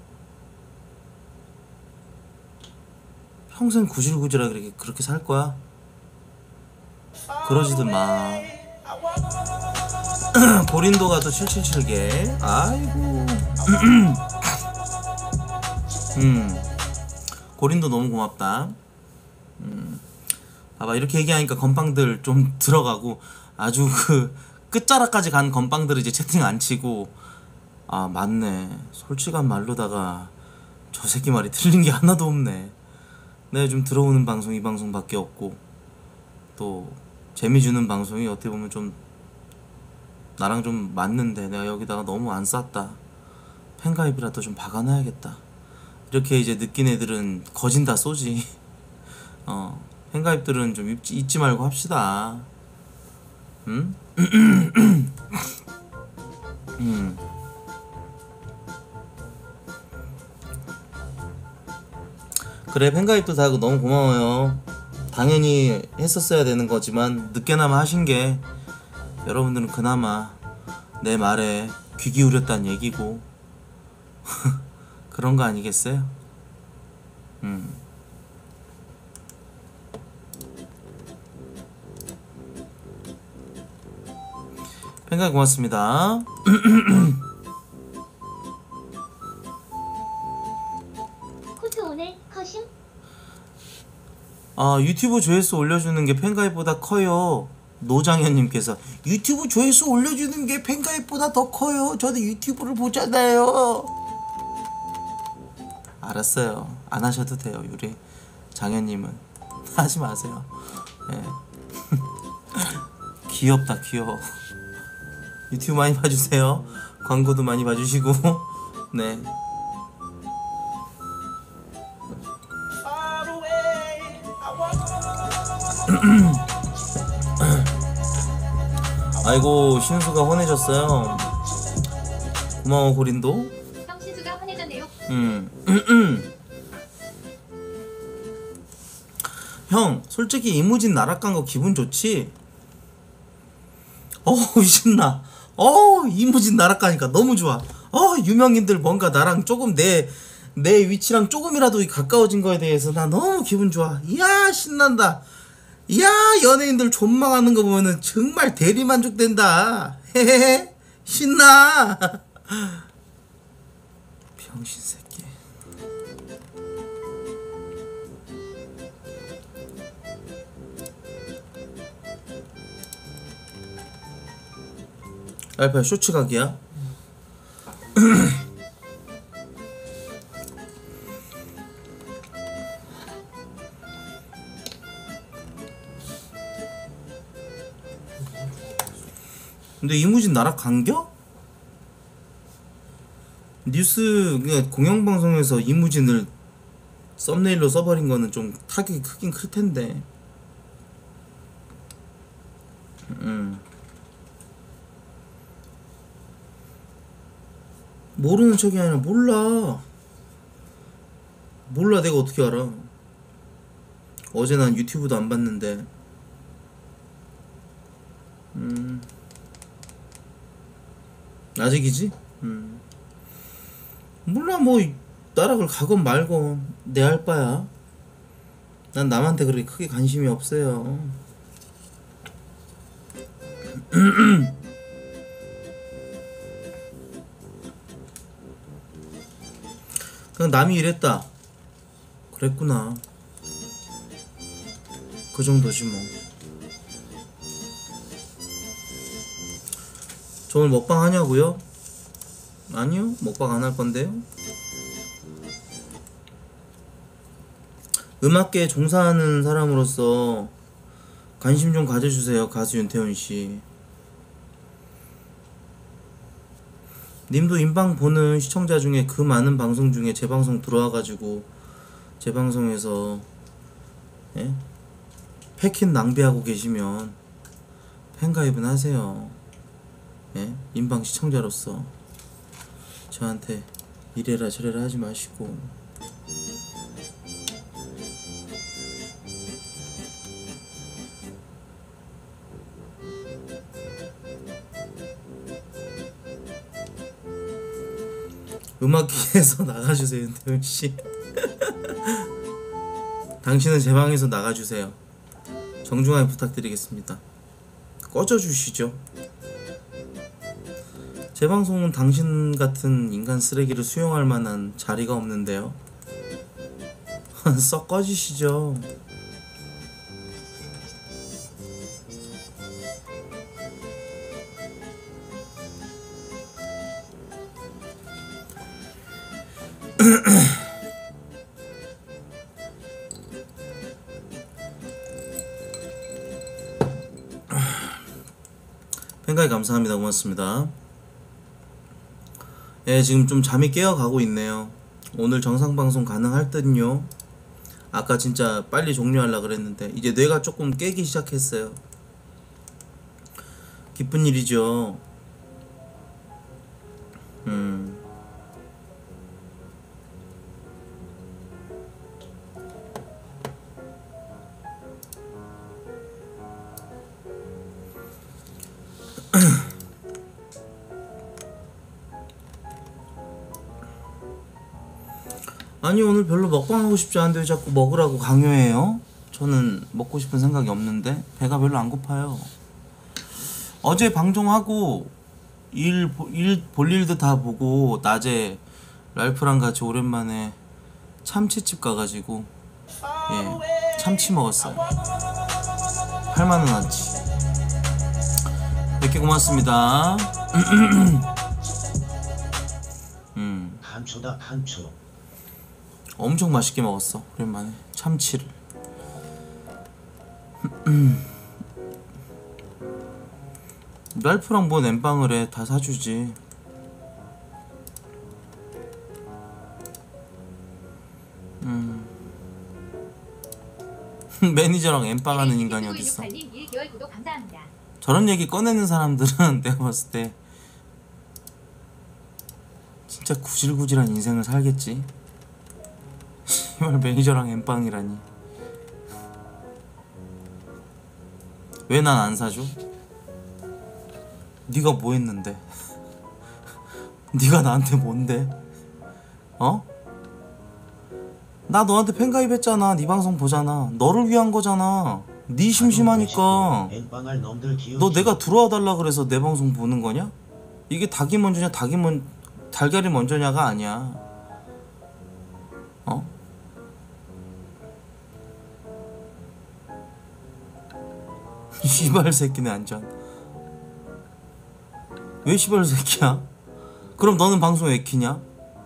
평생 구질구질하게 그렇게, 그렇게 살 거야? 그러지도 마. 고린도가 또 칠칠칠 개. 아이고. 음. 고린도 너무 고맙다. 음. 봐봐, 이렇게 얘기하니까 건빵들 좀 들어가고 아주 그 끝자락까지 간 건빵들은 이제 채팅 안 치고, 아 맞네, 솔직한 말로다가 저 새끼 말이 틀린 게 하나도 없네. 내가 좀 들어오는 방송 이 방송밖에 없고 또 재미 주는 방송이 어떻게 보면 좀 나랑 좀 맞는데 내가 여기다가 너무 안 쌌다. 팬가입이라도 좀 박아놔야겠다. 이렇게 이제 느낀 애들은 거진 다 쏘지. 어, 팬가입들은 좀 잊지, 잊지 말고 합시다. 응? 음. 그래, 팬가입도 다 하고 너무 고마워요. 당연히 했었어야 되는 거지만 늦게나마 하신 게 여러분들은 그나마 내 말에 귀 기울였다는 얘기고 그런 거 아니겠어요? 음. 팬가입 고맙습니다. 코트 오늘 커심? 아, 유튜브 조회수 올려주는 게 팬가입보다 커요. 노장현님께서 유튜브 조회수 올려주는 게 팬가입보다 더 커요. 저도 유튜브를 보잖아요. 알았어요. 안 하셔도 돼요. 우리 장현님은 하지 마세요. 예. 귀엽다 귀여워. 유튜브 많이 봐주세요. 광고도 많이 봐주시고. 네. 아이고, 신수가 혼내셨어요. 고마워 고린도. 형신수가 화내졌네요. 음. 형, 솔직히 이무진 나락 간 거 기분 좋지? 어우 신나. 어우 이무진 나락 가니까 너무 좋아. 어 유명인들 뭔가 나랑 조금 내 내 위치랑 조금이라도 가까워진 거에 대해서 나 너무 기분 좋아. 이야 신난다. 이야 연예인들 존망하는 거 보면은 정말 대리만족된다. 헤헤헤 신나. 병신 새끼. 알파 쇼츠 각이야? 근데 이무진 나락 간겨? 뉴스 그냥 공영방송에서 이무진을 썸네일로 써버린 거는 좀 타격이 크긴 클 텐데. 음. 모르는 척이 아니라 몰라. 몰라 내가 어떻게 알아. 어제 난 유튜브도 안 봤는데. 음. 아직이지? 음. 몰라 뭐 나락을 가건 말건 내 할 바야. 난 남한테 그렇게 크게 관심이 없어요. 그냥 남이 이랬다. 그랬구나. 그 정도지 뭐. 저 오늘 먹방 하냐고요? 아니요, 먹방 안 할 건데요. 음악계에 종사하는 사람으로서 관심 좀 가져주세요. 가수 윤태훈씨. 님도 인방 보는 시청자 중에 그 많은 방송 중에 제 방송 들어와가지고 제 방송에서 예? 패킷 낭비하고 계시면 팬가입은 하세요. 예? 인방 시청자로서 저한테 이래라 저래라 하지 마시고. 음악계에서 나가주세요, 윤태훈씨. 당신은 제 방에서 나가주세요. 정중하게 부탁드리겠습니다. 꺼져주시죠. 제 방송은 당신 같은 인간 쓰레기를 수용할 만한 자리가 없는데요. 썩 꺼지시죠. 팬가이 감사합니다. 고맙습니다. 예, 지금 좀 잠이 깨어가고 있네요. 오늘 정상방송 가능할 듯요. 아까 진짜 빨리 종료하려고 그랬는데 이제 뇌가 조금 깨기 시작했어요. 기쁜 일이죠. 음. 아니 오늘 별로 먹방 하고 싶지 않은데 왜 자꾸 먹으라고 강요해요? 저는 먹고 싶은 생각이 없는데 배가 별로 안 고파요. 어제 방송하고 일, 일 볼 일도 다 보고 낮에 랄프랑 같이 오랜만에 참치집 가가지고 예 참치 먹었어요. 팔만 원어치. 몇 개 고맙습니다. 음. 한초다 한초. 엄청 맛있게 먹었어. 오랜만에 참치를. 랄프랑 뭔 엠빵을 해. 다 사주지. 음. 매니저랑 엠빵하는 인간이 어딨어. 일 개월 구독 감사합니다. 저런 얘기 꺼내는 사람들은 내가 봤을 때 진짜 구질구질한 인생을 살겠지. 이말 매니저랑 엠빵이라니. 왜 난 안 사줘? 네가 뭐 했는데? 네가 나한테 뭔데? 어? 나 너한테 팬가입했잖아. 네 방송 보잖아. 너를 위한 거잖아. 네 심심하니까. 엠빵할 놈들 기웃. 너 내가 들어와 달라 그래서 내 방송 보는 거냐? 이게 닭이 먼저냐 닭이 먼 달걀이 먼저냐가 아니야. 어? 시발 새끼네 완전. 왜 시발 새끼야? 그럼 너는 방송 왜 키냐?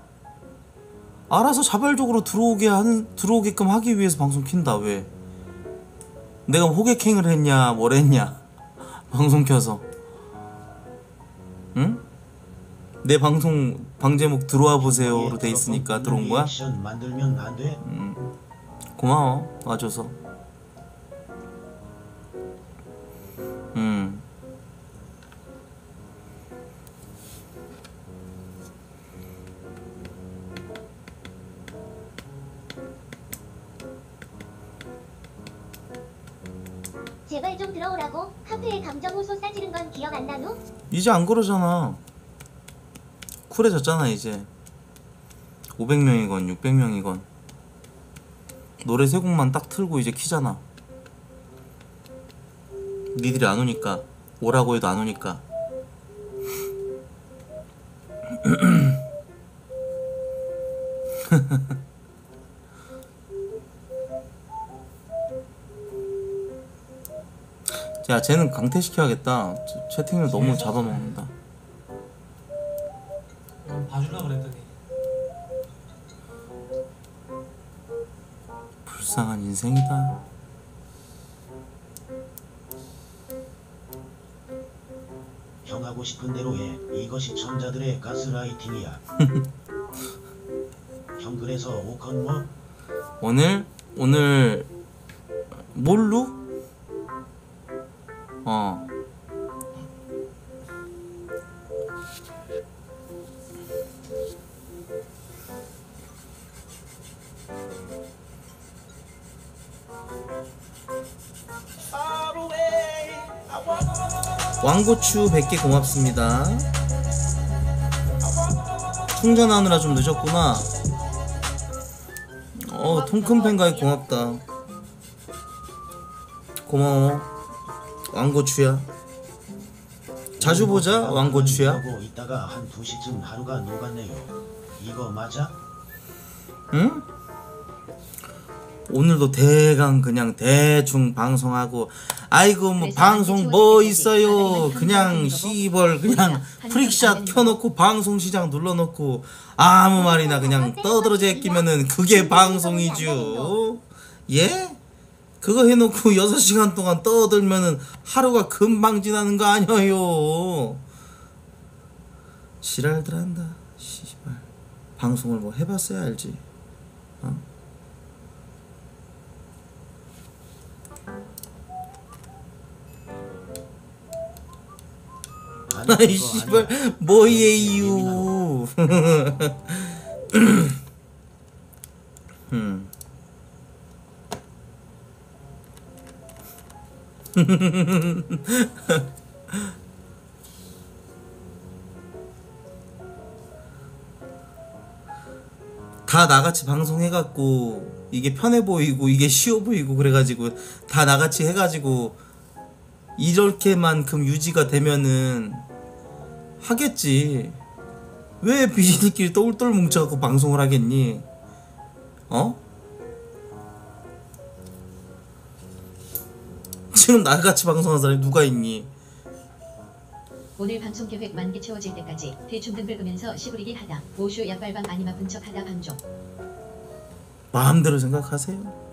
알아서 자발적으로 들어오게 하는 들어오게끔 하기 위해서 방송 킨다. 왜? 내가 호객행을 했냐 뭘 했냐? 방송 켜서. 응? 내 방송 방제목 들어와 보세요로 돼 있으니까 들어온 거야? 리액션 만들면 안 돼? 음. 고마워 와줘서. 음. 제발 좀 들어오라고. 카페에 감정 호소 싸지른 건 기억 안 나누? 이제 안 그러잖아. 쿨해졌잖아 이제. 오백 명이건 육백 명이건 노래 세 곡만 딱 틀고 이제 키잖아. 니들이 안 오니까. 오라고 해도 안 오니까. 야 쟤는 강퇴시켜야겠다. 저- 채팅을 너무 잡아먹는다. 봐주려고 그랬더니 불쌍한 인생이다. 형 하고 싶은 대로 해. 이거 시청자들의 가스라이팅이야. 형 그래서 오컨 뭐? 오늘 오늘 뭘로? 어. 왕고추 백 개 고맙습니다. 충전하느라 좀 늦었구나. 어, 통큰 팬가이 고맙다. 고마워. 왕고추야. 자주 보자, 왕고추야. 하고 있다가 한 두 시쯤 하루가 녹았네요. 이거 맞아? 응? 오늘도 대강 그냥 대충 방송하고 아이고 뭐 방송 뭐 있어요 그냥 씨벌 그냥 프릭샷 켜놓고 방송 시작 눌러놓고 아무 말이나 그냥 떠들어 제끼면은 그게 방송이죠. 예? 그거 해놓고 여섯 시간 동안 떠들면은 하루가 금방 지나는 거 아니에요. 지랄들 한다 씨발. 방송을 뭐 해봤어야 알지. 어? 아이 씨발 뭐예요. 음. 다 나같이 방송해갖고 이게 편해 보이고 이게 쉬워 보이고 그래가지고 다 나같이 해가지고 이렇게만큼 유지가 되면은 하겠지. 왜 비지들끼리 똘똘 뭉쳐갖고 방송을 하겠니? 어? 지금 나같이 방송하는 사람이 누가 있니? 오늘 방송 계획 만기 채워질 때까지 대충 등 긁으면서 시부리기 하다. 오쇼 약발방 아님 아픈 척 하다 방종. 마음대로 생각하세요.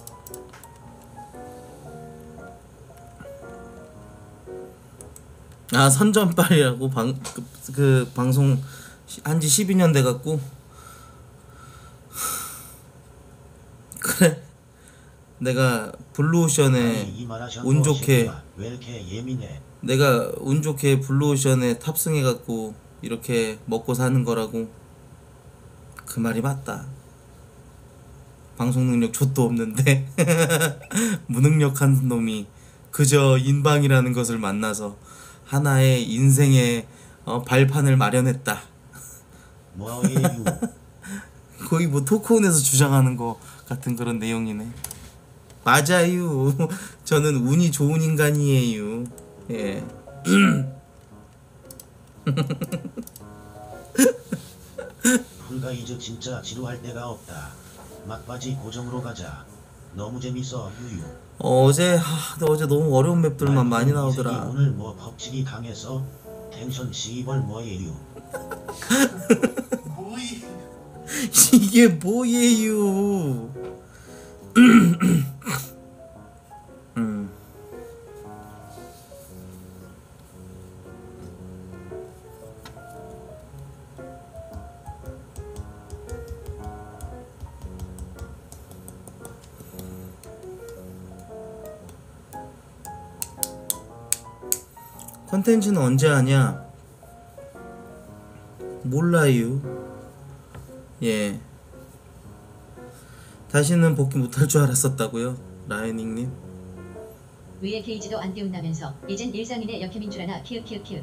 아 선전빨이라고 방, 그, 그 방송 한지 십이 년 돼갖고 그래 내가 블루오션에 운 좋게 왜 이렇게 예민해? 내가 운 좋게 블루오션에 탑승해갖고 이렇게 먹고 사는 거라고. 그 말이 맞다. 방송 능력 좆도 없는데 무능력한 놈이 그저 인방이라는 것을 만나서 하나의 인생의 어, 발판을 마련했다. 뭐예요? 거의 뭐 토크온에서 주장하는 거 같은 그런 내용이네. 맞아요. 저는 운이 좋은 인간이에요. 예. 풀가이즈 진짜 지루할 데가 없다. 막바지 고정으로 가자. 너무 재밌어 유유. 어제 하, 근데 어제 너무 어려운 맵들만 많이 나오더라. 오늘 뭐 법칙이 당해서 텐션 씨벌 뭐예요? 뭐이 이게 뭐예요? 음. 컨텐츠는 언제 하냐? 몰라요. 예. 다시는 복귀 못할 줄 알았었다고요? 라이닝님. 위에 게이지도 안 띄운다면서 이젠 일상인의 역혐인 줄 아나 키읔키읔키읔.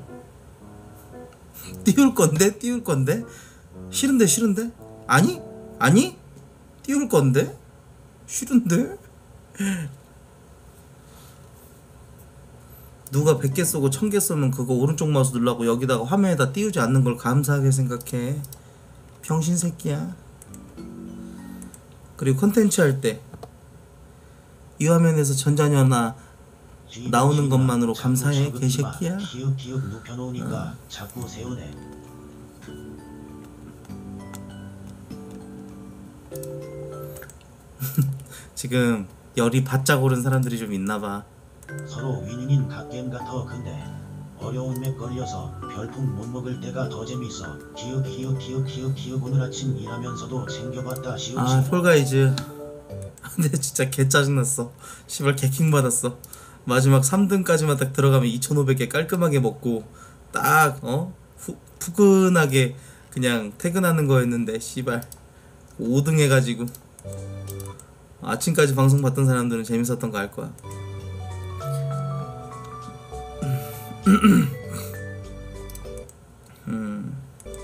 띄울 건데? 띄울 건데? 싫은데 싫은데? 아니? 아니? 띄울 건데? 싫은데? 누가 백 개 쏘고 천 개 쏘면 그거 오른쪽 마우스 누르고 여기다가 화면에다 띄우지 않는 걸 감사하게 생각해. 병신 새끼야. 그리고 컨텐츠 할 때 이 화면에서 전자녀나 나오는 것만으로 감사해 개새끼야. 키읔키읔 눕혀놓으니까 자꾸 세우네. 지금 열이 바짝 오른 사람들이 좀 있나봐. 서로 윈윈인 갓겜 같아. 근데 어려운 맵 걸려서 별풍 못 먹을 때가 더 재밌어. 기웃 기웃 기웃 기웃 기웃. 오늘 아침 일하면서도 챙겨봤다. 시웃 아 폴가이즈. 근데 진짜 개 짜증났어. 씨발 개킹 받았어. 마지막 삼 등까지만 딱 들어가면 이천오백 개 깔끔하게 먹고 딱 어? 후, 푸근하게 그냥 퇴근하는 거였는데 씨발 오 등 해가지고 아침까지 방송 봤던 사람들은 재밌었던 거 알 거야. 음.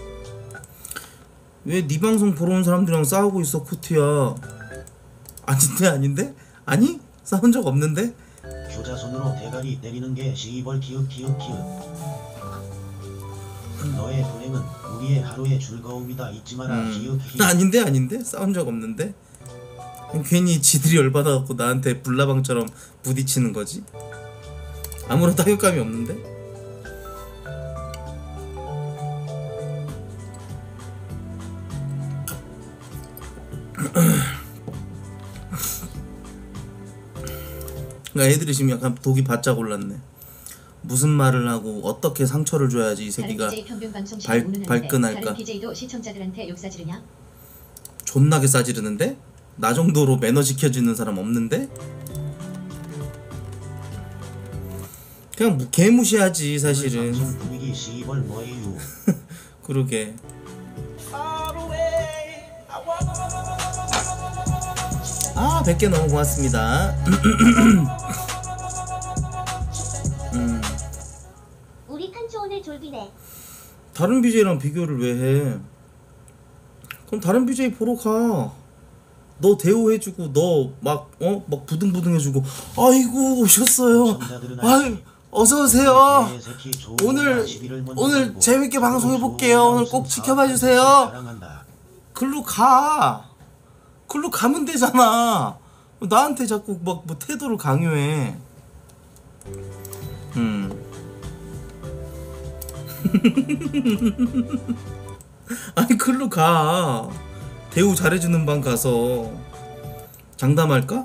왜 네 방송 보러 온 사람들이랑 싸우고 있어 코트야? 아닌데 아닌데? 아니? 싸운 적 없는데? 교자손으로 대가리 때리는 게 시벌 기웃 기웃 기웃. 너의 불행은 우리의 하루의 즐거움이다. 잊지 마라. 음. 기웃 기웃. 아닌데 아닌데? 싸운 적 없는데? 괜히 지들이 열받아갖고 나한테 불나방처럼 부딪히는 거지? 아무런 타격감이 없는데? 그러니까 애들이 지금 약간 독이 바짝 올랐네. 무슨 말을 하고 어떻게 상처를 줘야지 이 다른 새끼가 비제이 평균 방송 발- 시간 우는하는데 발끈할까? 다른 비제이도 시청자들한테 욕사지르냐? 존나게 싸지르는데? 나 정도로 매너 지켜주는 사람 없는데? 그냥 무- 개무시하지 사실은. 방송 분위기 시벌 뭐예요? 그러게. 아 백 개 너무 고맙습니다. 음, 우리 칸초 오늘 졸기네. 다른 비제이랑 비교를 왜 해? 그럼 다른 비제이 보러 가. 너 대우해주고 너 막 어? 막 부등부등 해주고 아이고 오셨어요. 아이 어서 오세요. 오늘 오늘 재밌게 방송해 볼게요. 오늘 꼭 지켜봐 주세요. 글로 가. 글로 가면 되잖아. 나한테 자꾸 막 뭐 태도를 강요해. 음. 아니 글로 가. 대우 잘해주는 방 가서 장담할까?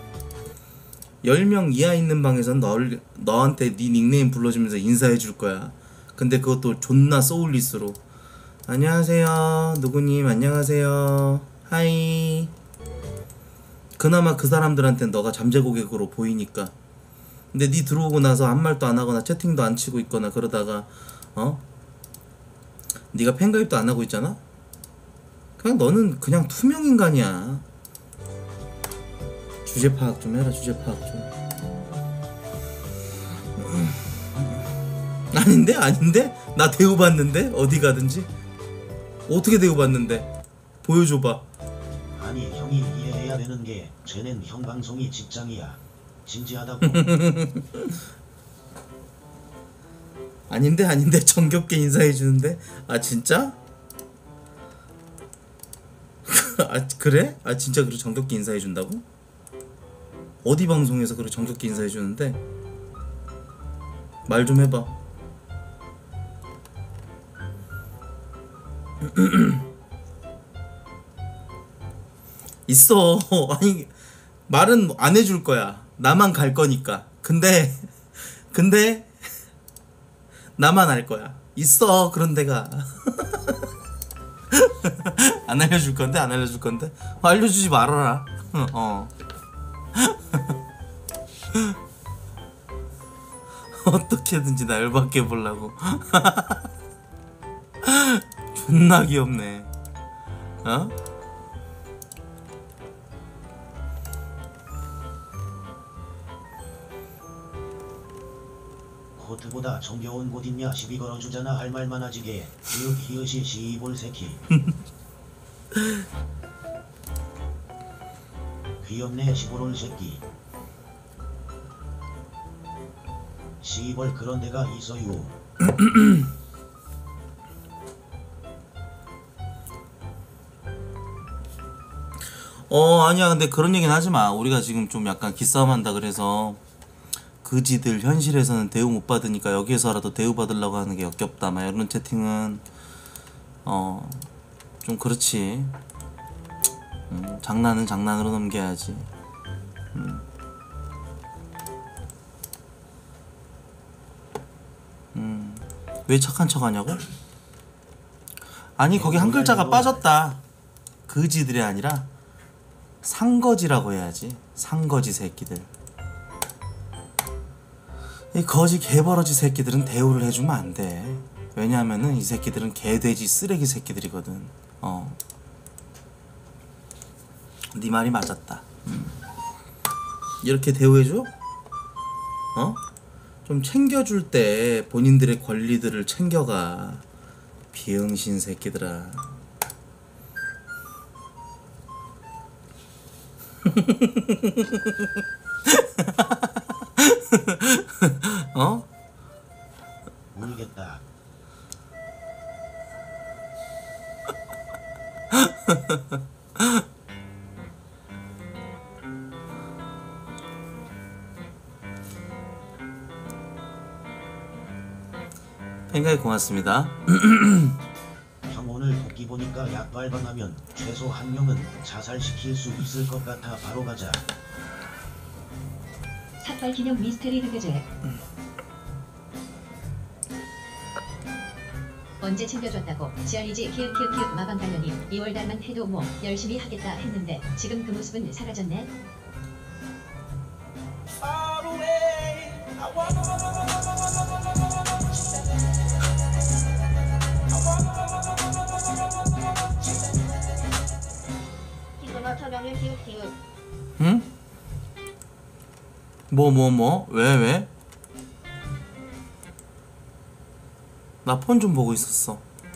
열 명 이하 있는 방에선 널, 너한테 네 닉네임 불러주면서 인사해줄 거야. 근데 그것도 존나 소울리스로 안녕하세요 누구님 안녕하세요 하이. 그나마 그 사람들한텐 너가 잠재고객으로 보이니까. 근데 네 들어오고 나서 아무 말도 안 하거나 채팅도 안 치고 있거나 그러다가 어? 네가 팬가입도 안 하고 있잖아? 그냥 너는 그냥 투명 인간이야. 주제 파악 좀 해라. 주제 파악 좀. 아닌데? 아닌데? 나 대우받는데? 어디 가든지? 어떻게 대우받는데? 보여줘봐. 아니 형이 이해해야 되는 게 쟤넨 형 방송이 직장이야. 진지하다고. 아닌데? 아닌데? 정겹게 인사해주는데? 아 진짜? 아 그래? 아 진짜 그렇게 정겹게 인사해준다고? 어디 방송에서 그렇게 정겹게 인사해주는데? 말 좀 해봐. 있어. 아니 말은 안 해줄 거야. 나만 갈 거니까. 근데 근데 나만 알 거야. 있어 그런 데가. 안 알려줄 건데 안 알려줄 건데 어, 알려주지 말아라. 어. 어떻게든지 나 열받게 해보려고. 존나 귀엽네. 어? 코트보다 정겨운 곳 있냐 시비 걸어주잖아. 할 말만 하지게. 기웃 기웃이 시볼 새끼. 귀엽네 시보롤 새끼. 시벌 그런 데가 있어요. 어 아니야 근데 그런 얘기는 하지마. 우리가 지금 좀 약간 기싸움 한다 그래서 그지들 현실에서는 대우 못 받으니까 여기에서라도 대우 받으려고 하는 게 역겹다 막 이런 채팅은 어 좀 그렇지. 음, 장난은 장난으로 넘겨야지. 음. 음. 왜 착한 척 하냐고? 아니 거기 한 글자가 빠졌다. 그지들이 아니라 상거지라고 해야지. 상거지 새끼들. 이 거지 개버러지 새끼들은 대우를 해주면 안 돼. 왜냐하면은 이 새끼들은 개돼지 쓰레기 새끼들이거든. 어. 네 말이 맞았다. 음. 이렇게 대우해줘? 어? 좀 챙겨줄 때 본인들의 권리들을 챙겨가. 비응신 새끼들아. 어? 모르겠다. 팬가이 고맙습니다. 형 오늘 도끼 보니까 약발방하면 최소 한 명은 자살시킬 수 있을 것 같아. 바로 가자. 삭발 기념 미스테리 흑여제. 언제 챙겨줬다고 지알이지 키읔키읔키읔 마방 관련이 이월 달만 해도 뭐 열심히 하겠다 했는데 지금 그 모습은 사라졌네. 기분어 처명을 키우키우. 응? 뭐 뭐 뭐? 왜 왜? 나 폰 좀 보고 있었어.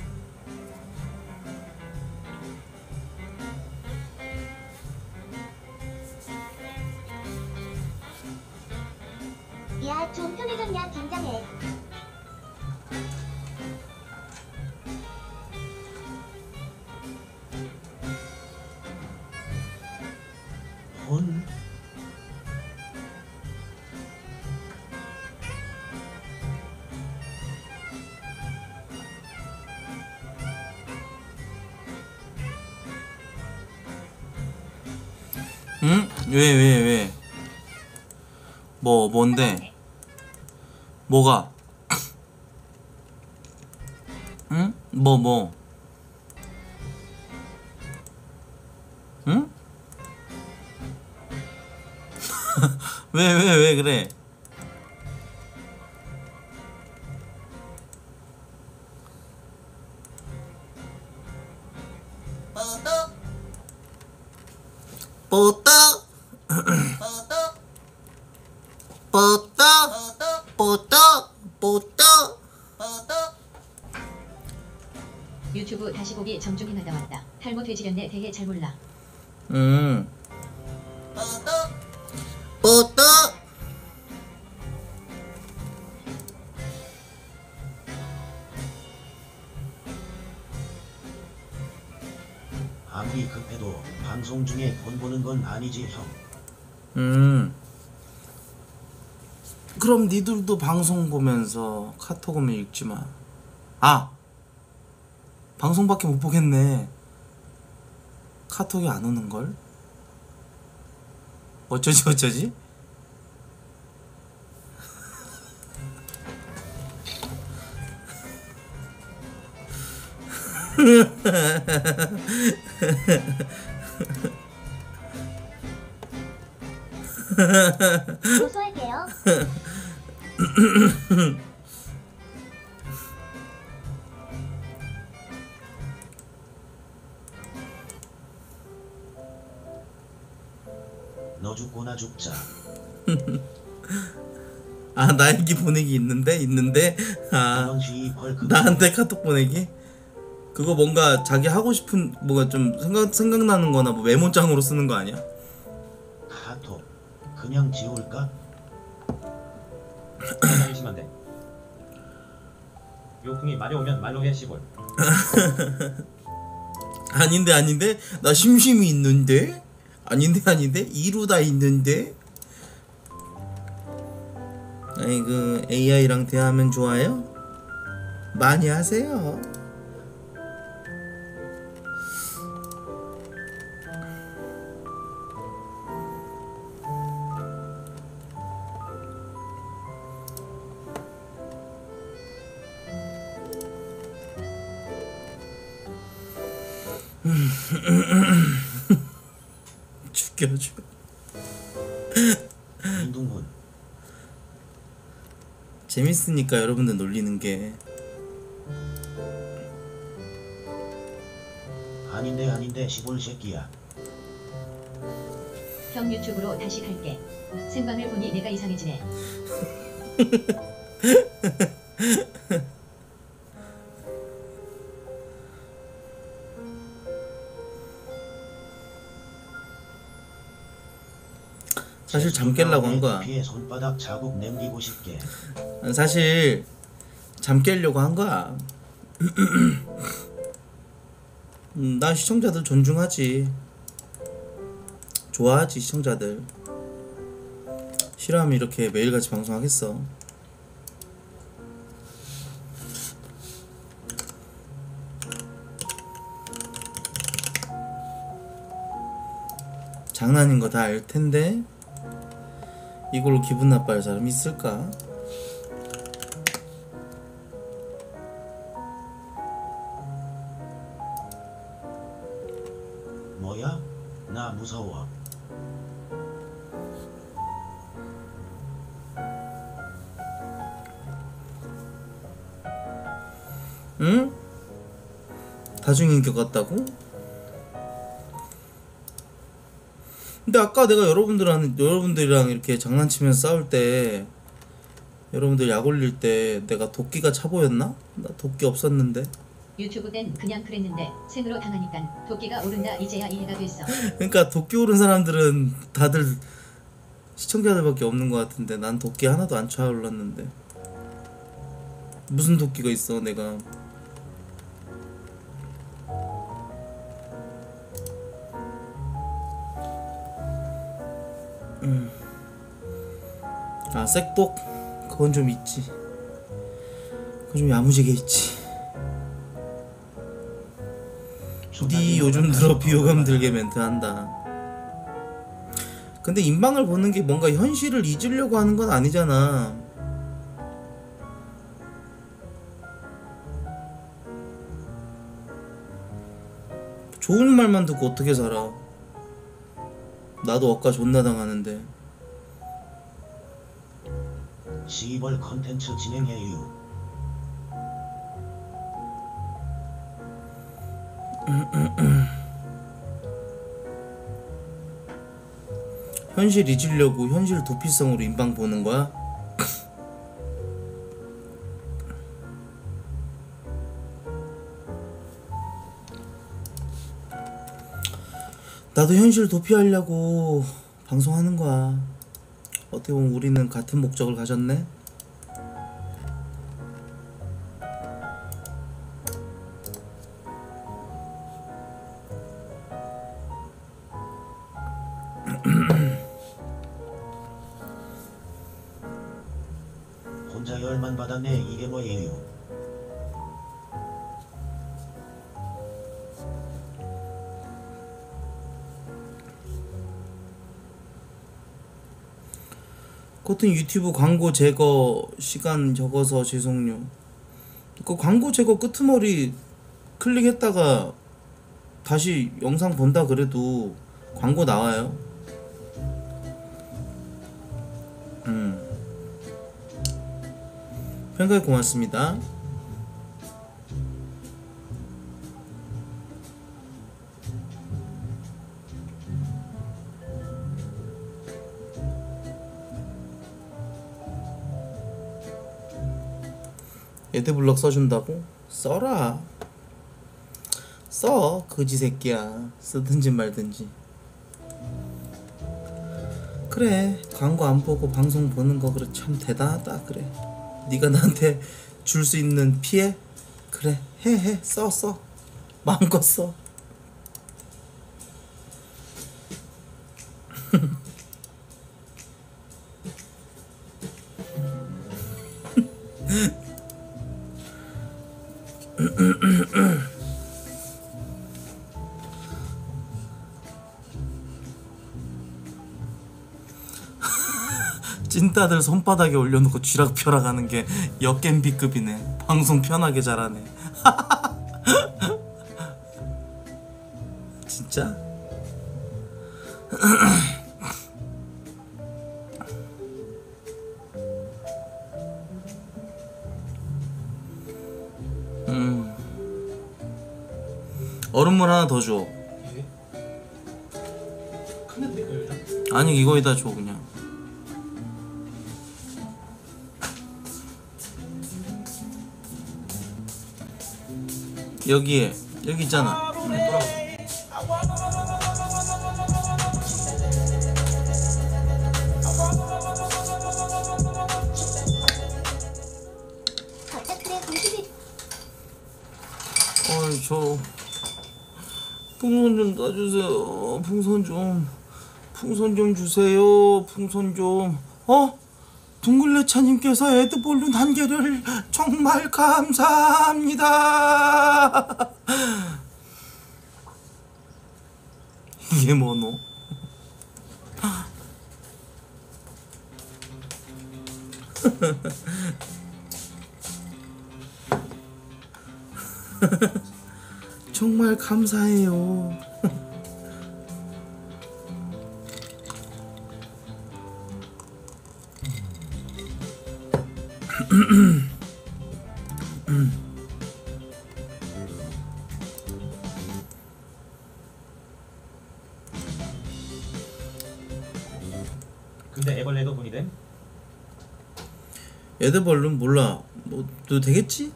야, 좀 편해졌냐? 긴장해. 혼? 응? 왜 왜 왜? 뭐 뭔데? 뭐가? 응? 뭐 뭐? 응? 왜 왜 왜 그래? 뽀떡 뽀떡 뽀떡 뽀떡 유튜브 다시 보기 정중행하다 왔다. 탈모 돼지련내 대해 잘 몰라. 음 뽀떡 아무리 급해도 방송 중에 폰 보는 건 아니지 형. 음 그럼 니들도 방송 보면서 카톡은 읽지 마. 아 방송밖에 못 보겠네. 카톡이 안 오는 걸? 어쩌지 어쩌지? 고소할게요. 너 죽고 나 죽자. 아 나에게 보내기 있는데 있는데 아 이런 시이 헐크. 나한테 카톡 보내기? 그거 뭔가 자기 하고 싶은 뭐가 좀 생각 생각나는 거나 뭐 메모장으로 쓰는 거 아니야? 카톡. 그냥 지울까? 나 심한데. 요풍이 말이 오면 말로 해 시골. 아닌데 아닌데 나 심심이 있는데 아닌데 아닌데 이루다 있는데 아이고 에이아이랑 대화하면 좋아요? 많이 하세요. 죽여 죽여. 민둥훈 재밌으니까 여러분들 놀리는 게. 아닌데 아닌데 시골 새끼야. 형 유튜브로 다시 갈게. 생방을 보니 내가 이상해지네. 사실 잠 깨려고 한 거야. 피에 손바닥 자국 남기고 싶게. 사실 잠 깨려고 한 거야. 음, 난 시청자들 존중하지. 좋아하지 시청자들. 싫어하면 이렇게 매일같이 방송하겠어. 장난인 거 다 알 텐데 이걸로 기분 나빠할 사람 있을까? 뭐야? 나 무서워. 응? 다중인격 같다고? 근데 아까 내가 여러분들한 여러분들이랑 이렇게 장난치면서 싸울 때 여러분들 약 올릴 때 내가 도끼가 차 보였나? 나 도끼 없었는데. 유튜브 땐 그냥 그랬는데 생으로 당하니깐 도끼가 오른다 이제야 이해가 됐어. 그러니까 도끼 오른 사람들은 다들 시청자들밖에 없는 것 같은데 난 도끼 하나도 안 차올랐는데 무슨 도끼가 있어 내가. 음. 아 색독 그건 좀 있지. 그건 좀 야무지게 있지. 니 요즘 들어 비호감 들게 멘트 한다. 근데 인방을 보는 게 뭔가 현실을 잊으려고 하는 건 아니잖아. 좋은 말만 듣고 어떻게 살아. 나도 억까 존나 당하는데. 시벌 컨텐츠 진행해요. 현실 잊으려고 현실 도피성으로 인방 보는 거야? 나도 현실 도피하려고 방송하는 거야. 어떻게 보면 우리는 같은 목적을 가졌네? 혼자 열만 받았네. 이게 뭐예요? 코튼 유튜브 광고 제거 시간 적어서 죄송요. 그 광고 제거 끄트머리 클릭했다가 다시 영상 본다 그래도 광고 나와요. 음. 평가에 고맙습니다. 애드블럭 써준다고? 써라. 써 거지 새끼야. 쓰든지 말든지. 그래 광고 안 보고 방송 보는 거 그래 참 대단하다. 그래 네가 나한테 줄 수 있는 피해? 그래 해 해 써 써 마음껏 써. 찐따들 손바닥에 올려놓고 쥐락 펴라 가는 게 역겜비급이네. 방송 편하게 잘하네. 진짜? 음. 얼음물 하나 더 줘. 예? 큰데 이거 일단 아니 이거에다 줘 그냥. 여기에 여기 있잖아. 갑작스레 공식이 어이 저 풍선 좀 놔주세요. 풍선 좀 풍선 좀 주세요. 풍선 좀. 어? 둥글레차님께서 에드볼룬 한 개를 정말 감사합니다. 이게 뭐노? 정말 감사해요. 근데 애벌레도 돈이 됨? 에드벌룬 몰라. 뭐도 되겠지?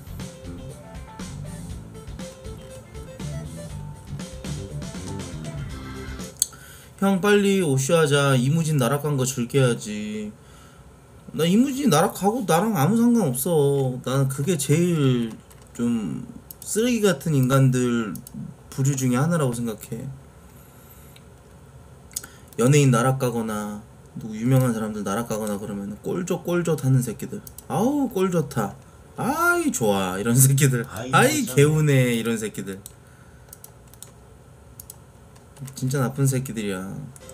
형 빨리 오슈하자. 이무진 나락간 거 즐겨야지. 나 이무진 나락가고 나랑 아무 상관없어. 나는 그게 제일 좀 쓰레기 같은 인간들 부류 중에 하나라고 생각해. 연예인 나락가거나 누구 유명한 사람들 나락가거나 그러면 꼴좋 꼴좋 하는 새끼들. 아우 꼴 좋다. 아이 좋아 이런 새끼들. 아이, 아이 감사해. 개운해 이런 새끼들. 진짜 나쁜 새끼들이야.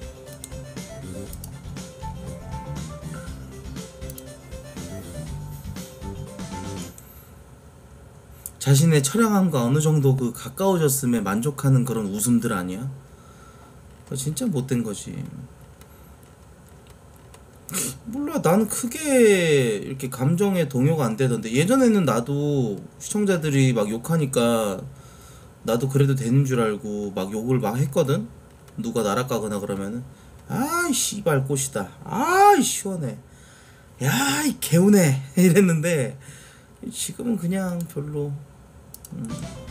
자신의 처량함과 어느 정도 그 가까워졌음에 만족하는 그런 웃음들 아니야? 그거 진짜 못된 거지. 몰라 나는 크게 이렇게 감정에 동요가 안 되던데 예전에는 나도 시청자들이 막 욕하니까 나도 그래도 되는 줄 알고 막 욕을 막 했거든. 누가 나락가거나 그러면은 아이 씨발 꽃이다. 아이 시원해. 야이 개운해 이랬는데 지금은 그냥 별로. 음.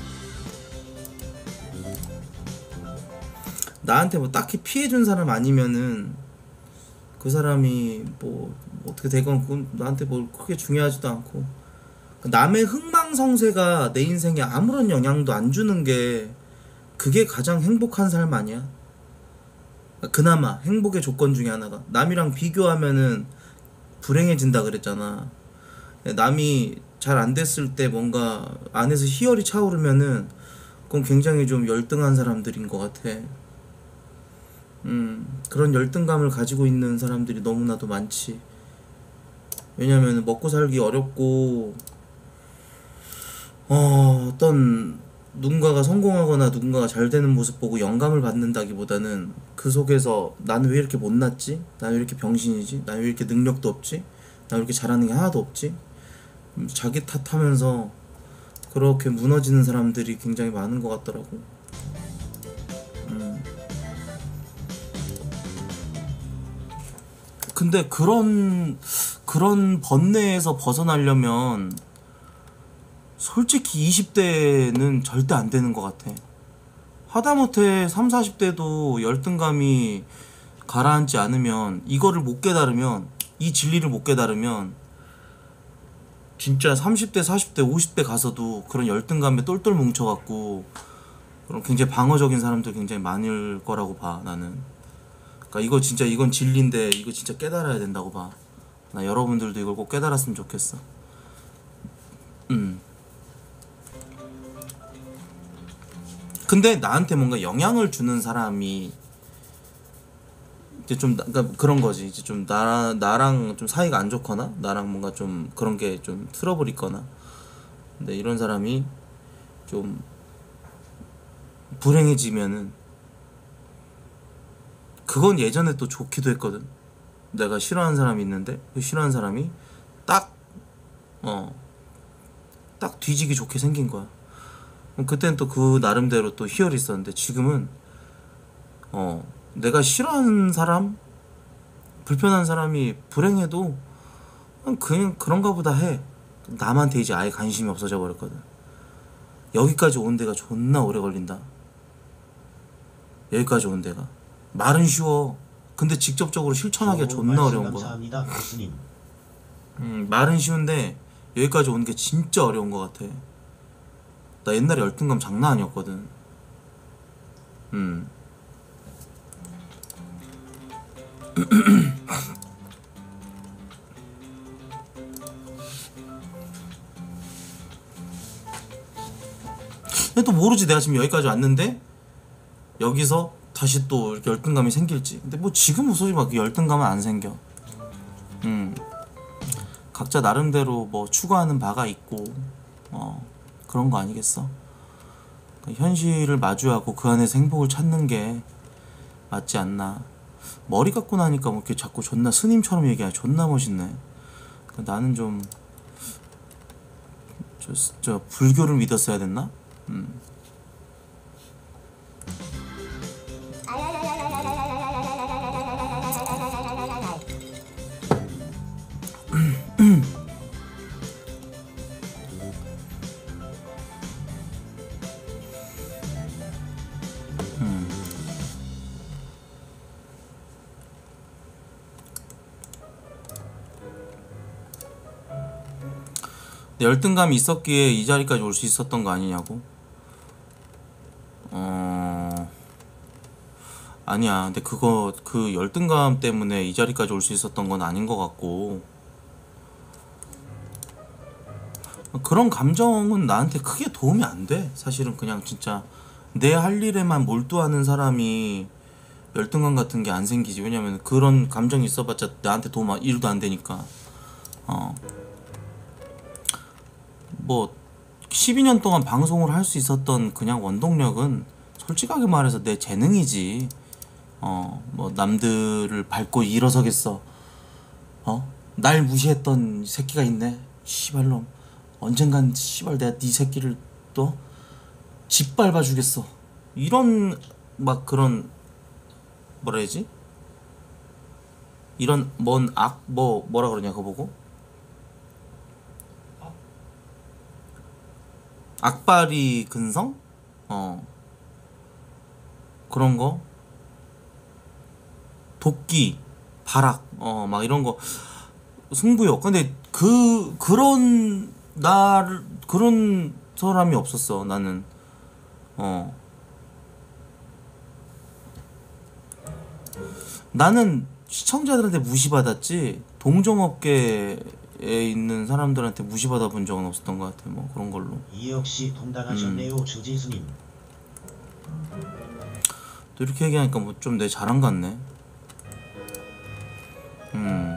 나한테 뭐 딱히 피해준 사람 아니면은 그 사람이 뭐, 뭐 어떻게 되건 그건 나한테 뭐 크게 중요하지도 않고 남의 흥망성쇠가 내 인생에 아무런 영향도 안 주는 게 그게 가장 행복한 삶 아니야? 그나마 행복의 조건 중에 하나가 남이랑 비교하면은 불행해진다 그랬잖아. 남이 잘 안 됐을 때 뭔가 안에서 희열이 차오르면은 그건 굉장히 좀 열등한 사람들인 것 같아. 음 그런 열등감을 가지고 있는 사람들이 너무나도 많지. 왜냐면 먹고 살기 어렵고 어, 어떤 누군가가 성공하거나 누군가가 잘 되는 모습 보고 영감을 받는다기보다는 그 속에서 나는 왜 이렇게 못났지? 나는 왜 이렇게 병신이지? 나는 왜 이렇게 능력도 없지? 나는 왜 이렇게 잘하는 게 하나도 없지? 음, 자기 탓하면서 그렇게 무너지는 사람들이 굉장히 많은 것 같더라고. 음. 근데 그런 그런 번뇌에서 벗어나려면 솔직히 이십 대는 절대 안 되는 것 같아. 하다못해 삼, 사십 대도 열등감이 가라앉지 않으면 이거를 못 깨달으면 이 진리를 못 깨달으면 진짜 삼십 대, 사십 대, 오십 대 가서도 그런 열등감에 똘똘 뭉쳐갖고 그런 굉장히 방어적인 사람들 굉장히 많을 거라고 봐 나는. 그러니까 이거 진짜 이건 진리인데 이거 진짜 깨달아야 된다고 봐. 나 여러분들도 이걸 꼭 깨달았으면 좋겠어. 음. 근데 나한테 뭔가 영향을 주는 사람이 이제 좀 그러니까 그런 거지. 이제 좀 나, 나랑 좀 사이가 안 좋거나 나랑 뭔가 좀 그런 게 좀 트러블 있거나 근데 이런 사람이 좀 불행해지면은 그건 예전에 또 좋기도 했거든. 내가 싫어하는 사람이 있는데 그 싫어하는 사람이 딱 어 딱 뒤지기 좋게 생긴 거야. 그때는 또 그 나름대로 또 희열이 있었는데 지금은 어 내가 싫어하는 사람, 불편한 사람이 불행해도 그냥, 그냥 그런가 보다 해. 남한테 이제 아예 관심이 없어져 버렸거든. 여기까지 온 데가 존나 오래 걸린다. 여기까지 온 데가 말은 쉬워. 근데 직접적으로 실천하기가 좋은 존나 말씀 어려운 거야. 감사합니다, 교수님. 음, 말은 쉬운데 여기까지 오는 게 진짜 어려운 것 같아. 나 옛날에 열등감 장난 아니었거든. 음. 근데 또 모르지. 내가 지금 여기까지 왔는데 여기서 다시 또 이렇게 열등감이 생길지. 근데 뭐 지금은 솔직히 막 열등감은 안 생겨. 음. 각자 나름대로 뭐 추구하는 바가 있고 어 그런 거 아니겠어? 그러니까 현실을 마주하고 그 안에서 행복을 찾는 게 맞지 않나. 머리 깎고 나니까 뭐 이렇게 자꾸 존나 스님처럼 얘기하니 존나 멋있네. 그러니까 나는 좀 저, 저 불교를 믿었어야 됐나? 음. 열등감이 있었기에 이 자리까지 올 수 있었던 거 아니냐고? 어... 아니야. 근데 그거 그 열등감 때문에 이 자리까지 올 수 있었던 건 아닌 것 같고, 그런 감정은 나한테 크게 도움이 안 돼. 사실은 그냥 진짜 내 할 일에만 몰두하는 사람이 열등감 같은 게 안 생기지. 왜냐면 그런 감정이 있어봤자 나한테 도움 일도 안 되니까. 어. 뭐 십이 년 동안 방송을 할 수 있었던 그냥 원동력은 솔직하게 말해서 내 재능이지. 어, 뭐 남들을 밟고 일어서겠어. 어? 날 무시했던 새끼가 있네. 씨발놈. 언젠간 씨발 내가 네 새끼를 또 짓밟아 주겠어. 이런 막 그런 뭐라 해야지? 이런 뭔 악 뭐 뭐라 그러냐 그거 보고? 악바리 근성? 어 그런 거? 도끼, 발악, 어 막 이런 거 승부욕. 근데 그 그런 나를 그런 사람이 없었어 나는. 어 나는 시청자들한테 무시받았지 동종업계에 있는 사람들한테 무시받아 본 적은 없었던 것 같아. 뭐 그런 걸로. 이 역시 통당하셨네요, 음. 주지수님. 또 이렇게 얘기하니까 뭐 좀 내 자랑 같네. 음.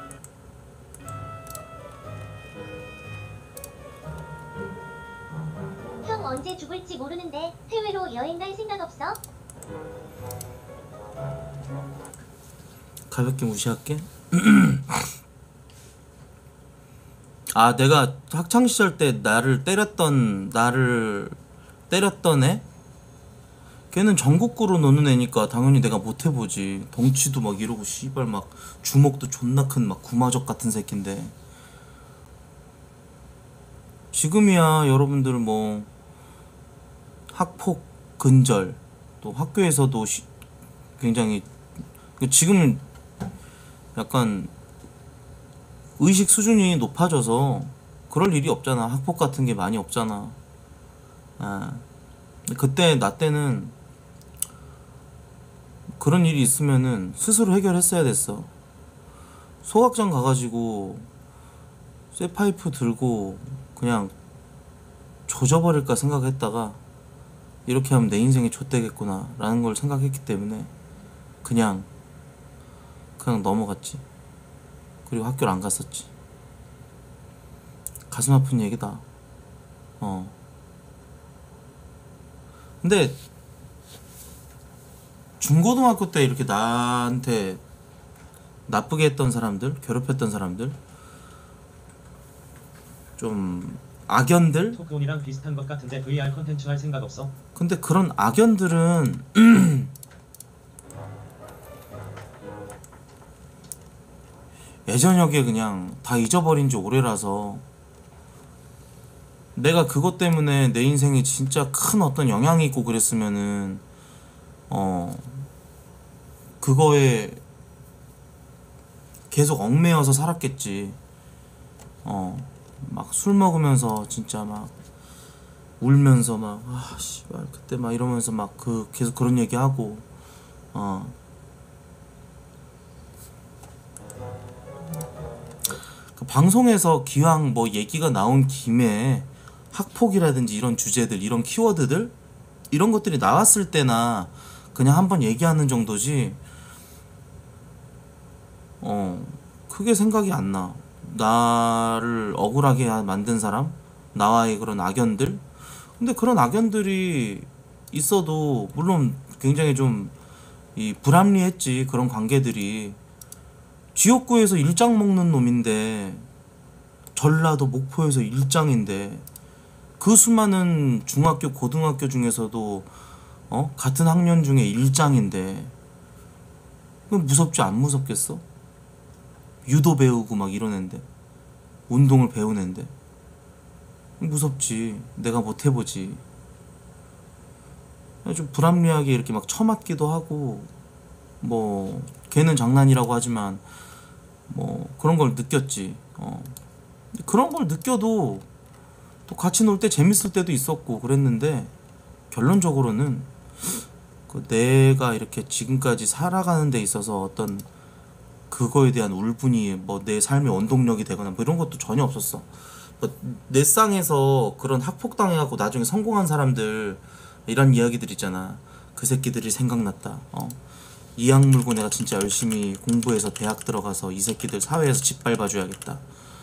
형 언제 죽을지 모르는데 해외로 여행 갈 생각 없어? 가볍게 무시할게. 아, 내가 학창 시절 때 나를 때렸던 나를 때렸던 애? 걔는 전국구로 노는 애니까 당연히 내가 못 해보지. 덩치도 막 이러고 씨발 막 주먹도 존나 큰 막 구마적 같은 새끼인데. 지금이야 여러분들 뭐 학폭 근절 또 학교에서도 시, 굉장히 지금은 약간 의식 수준이 높아져서 그럴 일이 없잖아. 학폭 같은 게 많이 없잖아. 아, 그때 나 때는 그런 일이 있으면은 스스로 해결했어야 됐어. 소각장 가가지고 쇠파이프 들고 그냥 조져버릴까 생각했다가 이렇게 하면 내 인생이 좆되겠구나 라는 걸 생각했기 때문에 그냥 그냥 넘어갔지. 그리고 학교를 안 갔었지. 가슴 아픈 얘기다. 어. 근데 중고등학교 때 이렇게 나한테 나쁘게 했던 사람들, 괴롭혔던 사람들, 좀 악연들? 토크온이랑 비슷한 것 같은데 브이알 컨텐츠 할 생각 없어? 근데 그런 악연들은 예전역에 그냥 다 잊어버린 지 오래라서 내가 그것 때문에 내 인생에 진짜 큰 어떤 영향이 있고 그랬으면은 어 그거에 계속 얽매여서 살았겠지. 어 막 술 먹으면서 진짜 막 울면서 막 아 씨발 그때 막 이러면서 막 그 계속 그런 얘기하고 어 그 방송에서 기왕 뭐 얘기가 나온 김에 학폭이라든지 이런 주제들 이런 키워드들 이런 것들이 나왔을 때나 그냥 한번 얘기하는 정도지 어 크게 생각이 안 나. 나를 억울하게 만든 사람, 나와의 그런 악연들. 근데 그런 악연들이 있어도 물론 굉장히 좀 이 불합리했지. 그런 관계들이 지역구에서 일장 먹는 놈인데 전라도 목포에서 일장인데 그 수많은 중학교 고등학교 중에서도 어 같은 학년 중에 일장인데 그럼 무섭지 안 무섭겠어? 유도 배우고 막 이러는데 운동을 배우는데 무섭지. 내가 못 해보지. 좀 불합리하게 이렇게 막 처맞기도 하고 뭐 걔는 장난이라고 하지만 뭐 그런 걸 느꼈지. 어. 그런 걸 느껴도 또 같이 놀 때 재밌을 때도 있었고 그랬는데 결론적으로는 그 내가 이렇게 지금까지 살아가는 데 있어서 어떤 그거에 대한 울분이 뭐 내 삶의 원동력이 되거나 뭐 이런 것도 전혀 없었어. 뭐 내 쌍에서 그런 학폭당해갖고 나중에 성공한 사람들 이런 이야기들 있잖아. 그 새끼들이 생각났다. 어. 이악 물고 내가 진짜 열심히 공부해서 대학 들어가서 이 새끼들 사회에서 짓밟아줘야겠다.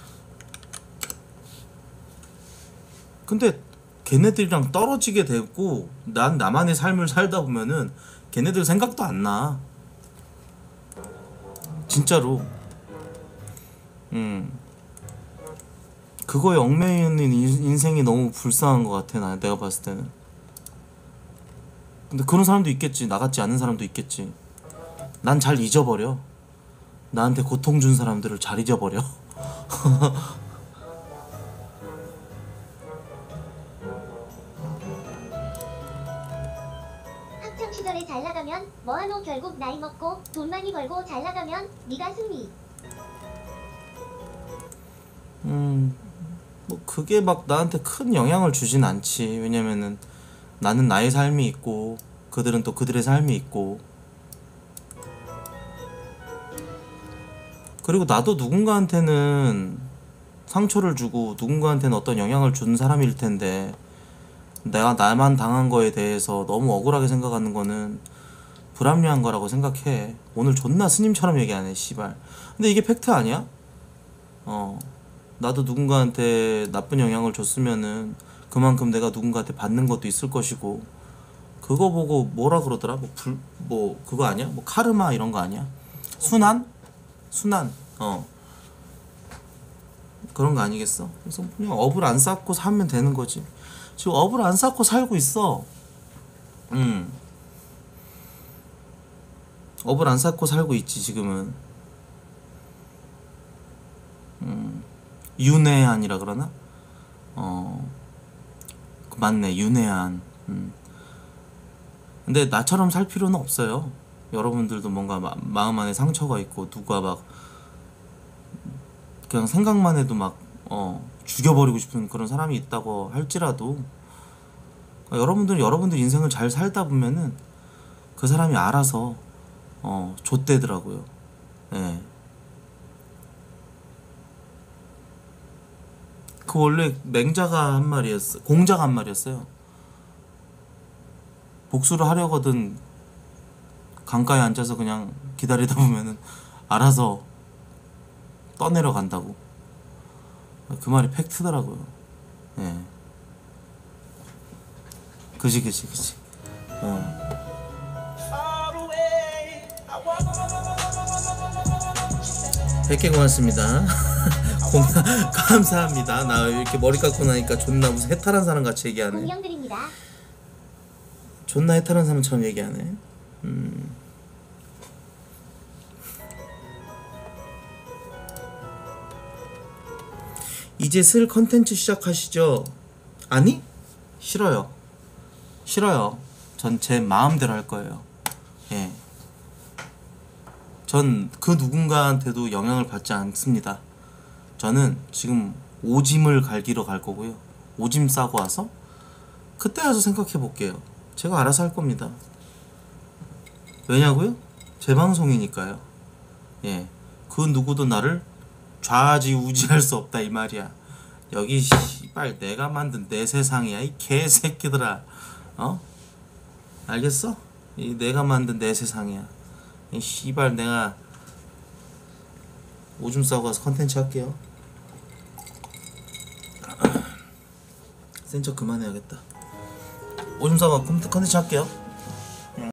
근데 걔네들이랑 떨어지게 되고 난 나만의 삶을 살다 보면은 걔네들 생각도 안 나. 진짜로. 음. 그거에 얽매이는 인- 인생이 너무 불쌍한 것 같아. 나 내가 봤을 때는. 근데 그런 사람도 있겠지. 나 같지 않은 사람도 있겠지. 난 잘 잊어버려. 나한테 고통 준 사람들을 잘 잊어버려. 학창 시절에 잘 나가면 뭐하노 결국 나이 먹고 돈 많이 벌고 잘 나가면 네가 승리. 음, 뭐 그게 막 나한테 큰 영향을 주진 않지. 왜냐면은 나는 나의 삶이 있고 그들은 또 그들의 삶이 있고 그리고 나도 누군가한테는 상처를 주고 누군가한테는 어떤 영향을 준 사람일 텐데 내가 나만 당한 거에 대해서 너무 억울하게 생각하는 거는 불합리한 거라고 생각해. 오늘 존나 스님처럼 얘기하네 씨발. 근데 이게 팩트 아니야? 어 나도 누군가한테 나쁜 영향을 줬으면은 그만큼 내가 누군가한테 받는 것도 있을 것이고 그거 보고 뭐라 그러더라? 뭐 불 뭐 그거 아니야? 뭐 카르마 이런 거 아니야? 순환? 순환. 어 그런 거 아니겠어? 그래서 그냥 업을 안 쌓고 살면 되는 거지. 지금 업을 안 쌓고 살고 있어. 음 업을 안 쌓고 살고 있지 지금은. 음 윤회한이라 그러나? 어 맞네 윤회한. 음. 근데 나처럼 살 필요는 없어요. 여러분들도 뭔가 마, 마음 안에 상처가 있고 누가 막 그냥 생각만 해도 막 어 죽여버리고 싶은 그런 사람이 있다고 할지라도 여러분들은 여러분들 인생을 잘 살다 보면은 그 사람이 알아서 어 좆대더라고요. 예. 그 원래 맹자가 한 말이었어. 공자가 한 말이었어요. 복수를 하려거든 강가에 앉아서 그냥 기다리다 보면은 알아서 떠내려 간다고. 그 말이 팩트더라고요. 예. 그지 그지 그지. 어. 백 개 고맙습니다. 공연 감사합니다. 나 이렇게 머리 깎고 나니까 존나 무슨 해탈한 사람 같이 얘기하네. 공명 드립니다. 존나 해탈한 사람처럼 얘기하네. 음. 이제 슬 컨텐츠 시작하시죠? 아니? 싫어요. 싫어요. 전 제 마음대로 할 거예요. 예. 전 그 누군가한테도 영향을 받지 않습니다. 저는 지금 오짐을 갈기러 갈 거고요. 오짐 싸고 와서 그때 와서 생각해 볼게요. 제가 알아서 할 겁니다. 왜냐고요? 제 방송이니까요. 예. 그 누구도 나를 좌지우지할 수 없다 이 말이야. 여기 씨발 내가 만든 내 세상이야 이 개새끼들아. 어? 알겠어? 이 내가 만든 내 세상이야. 이 씨발 내가 오줌 싸고 가서 컨텐츠 할게요. 센 척 그만해야겠다. 오줌 싸고 가서 컨텐츠 할게요.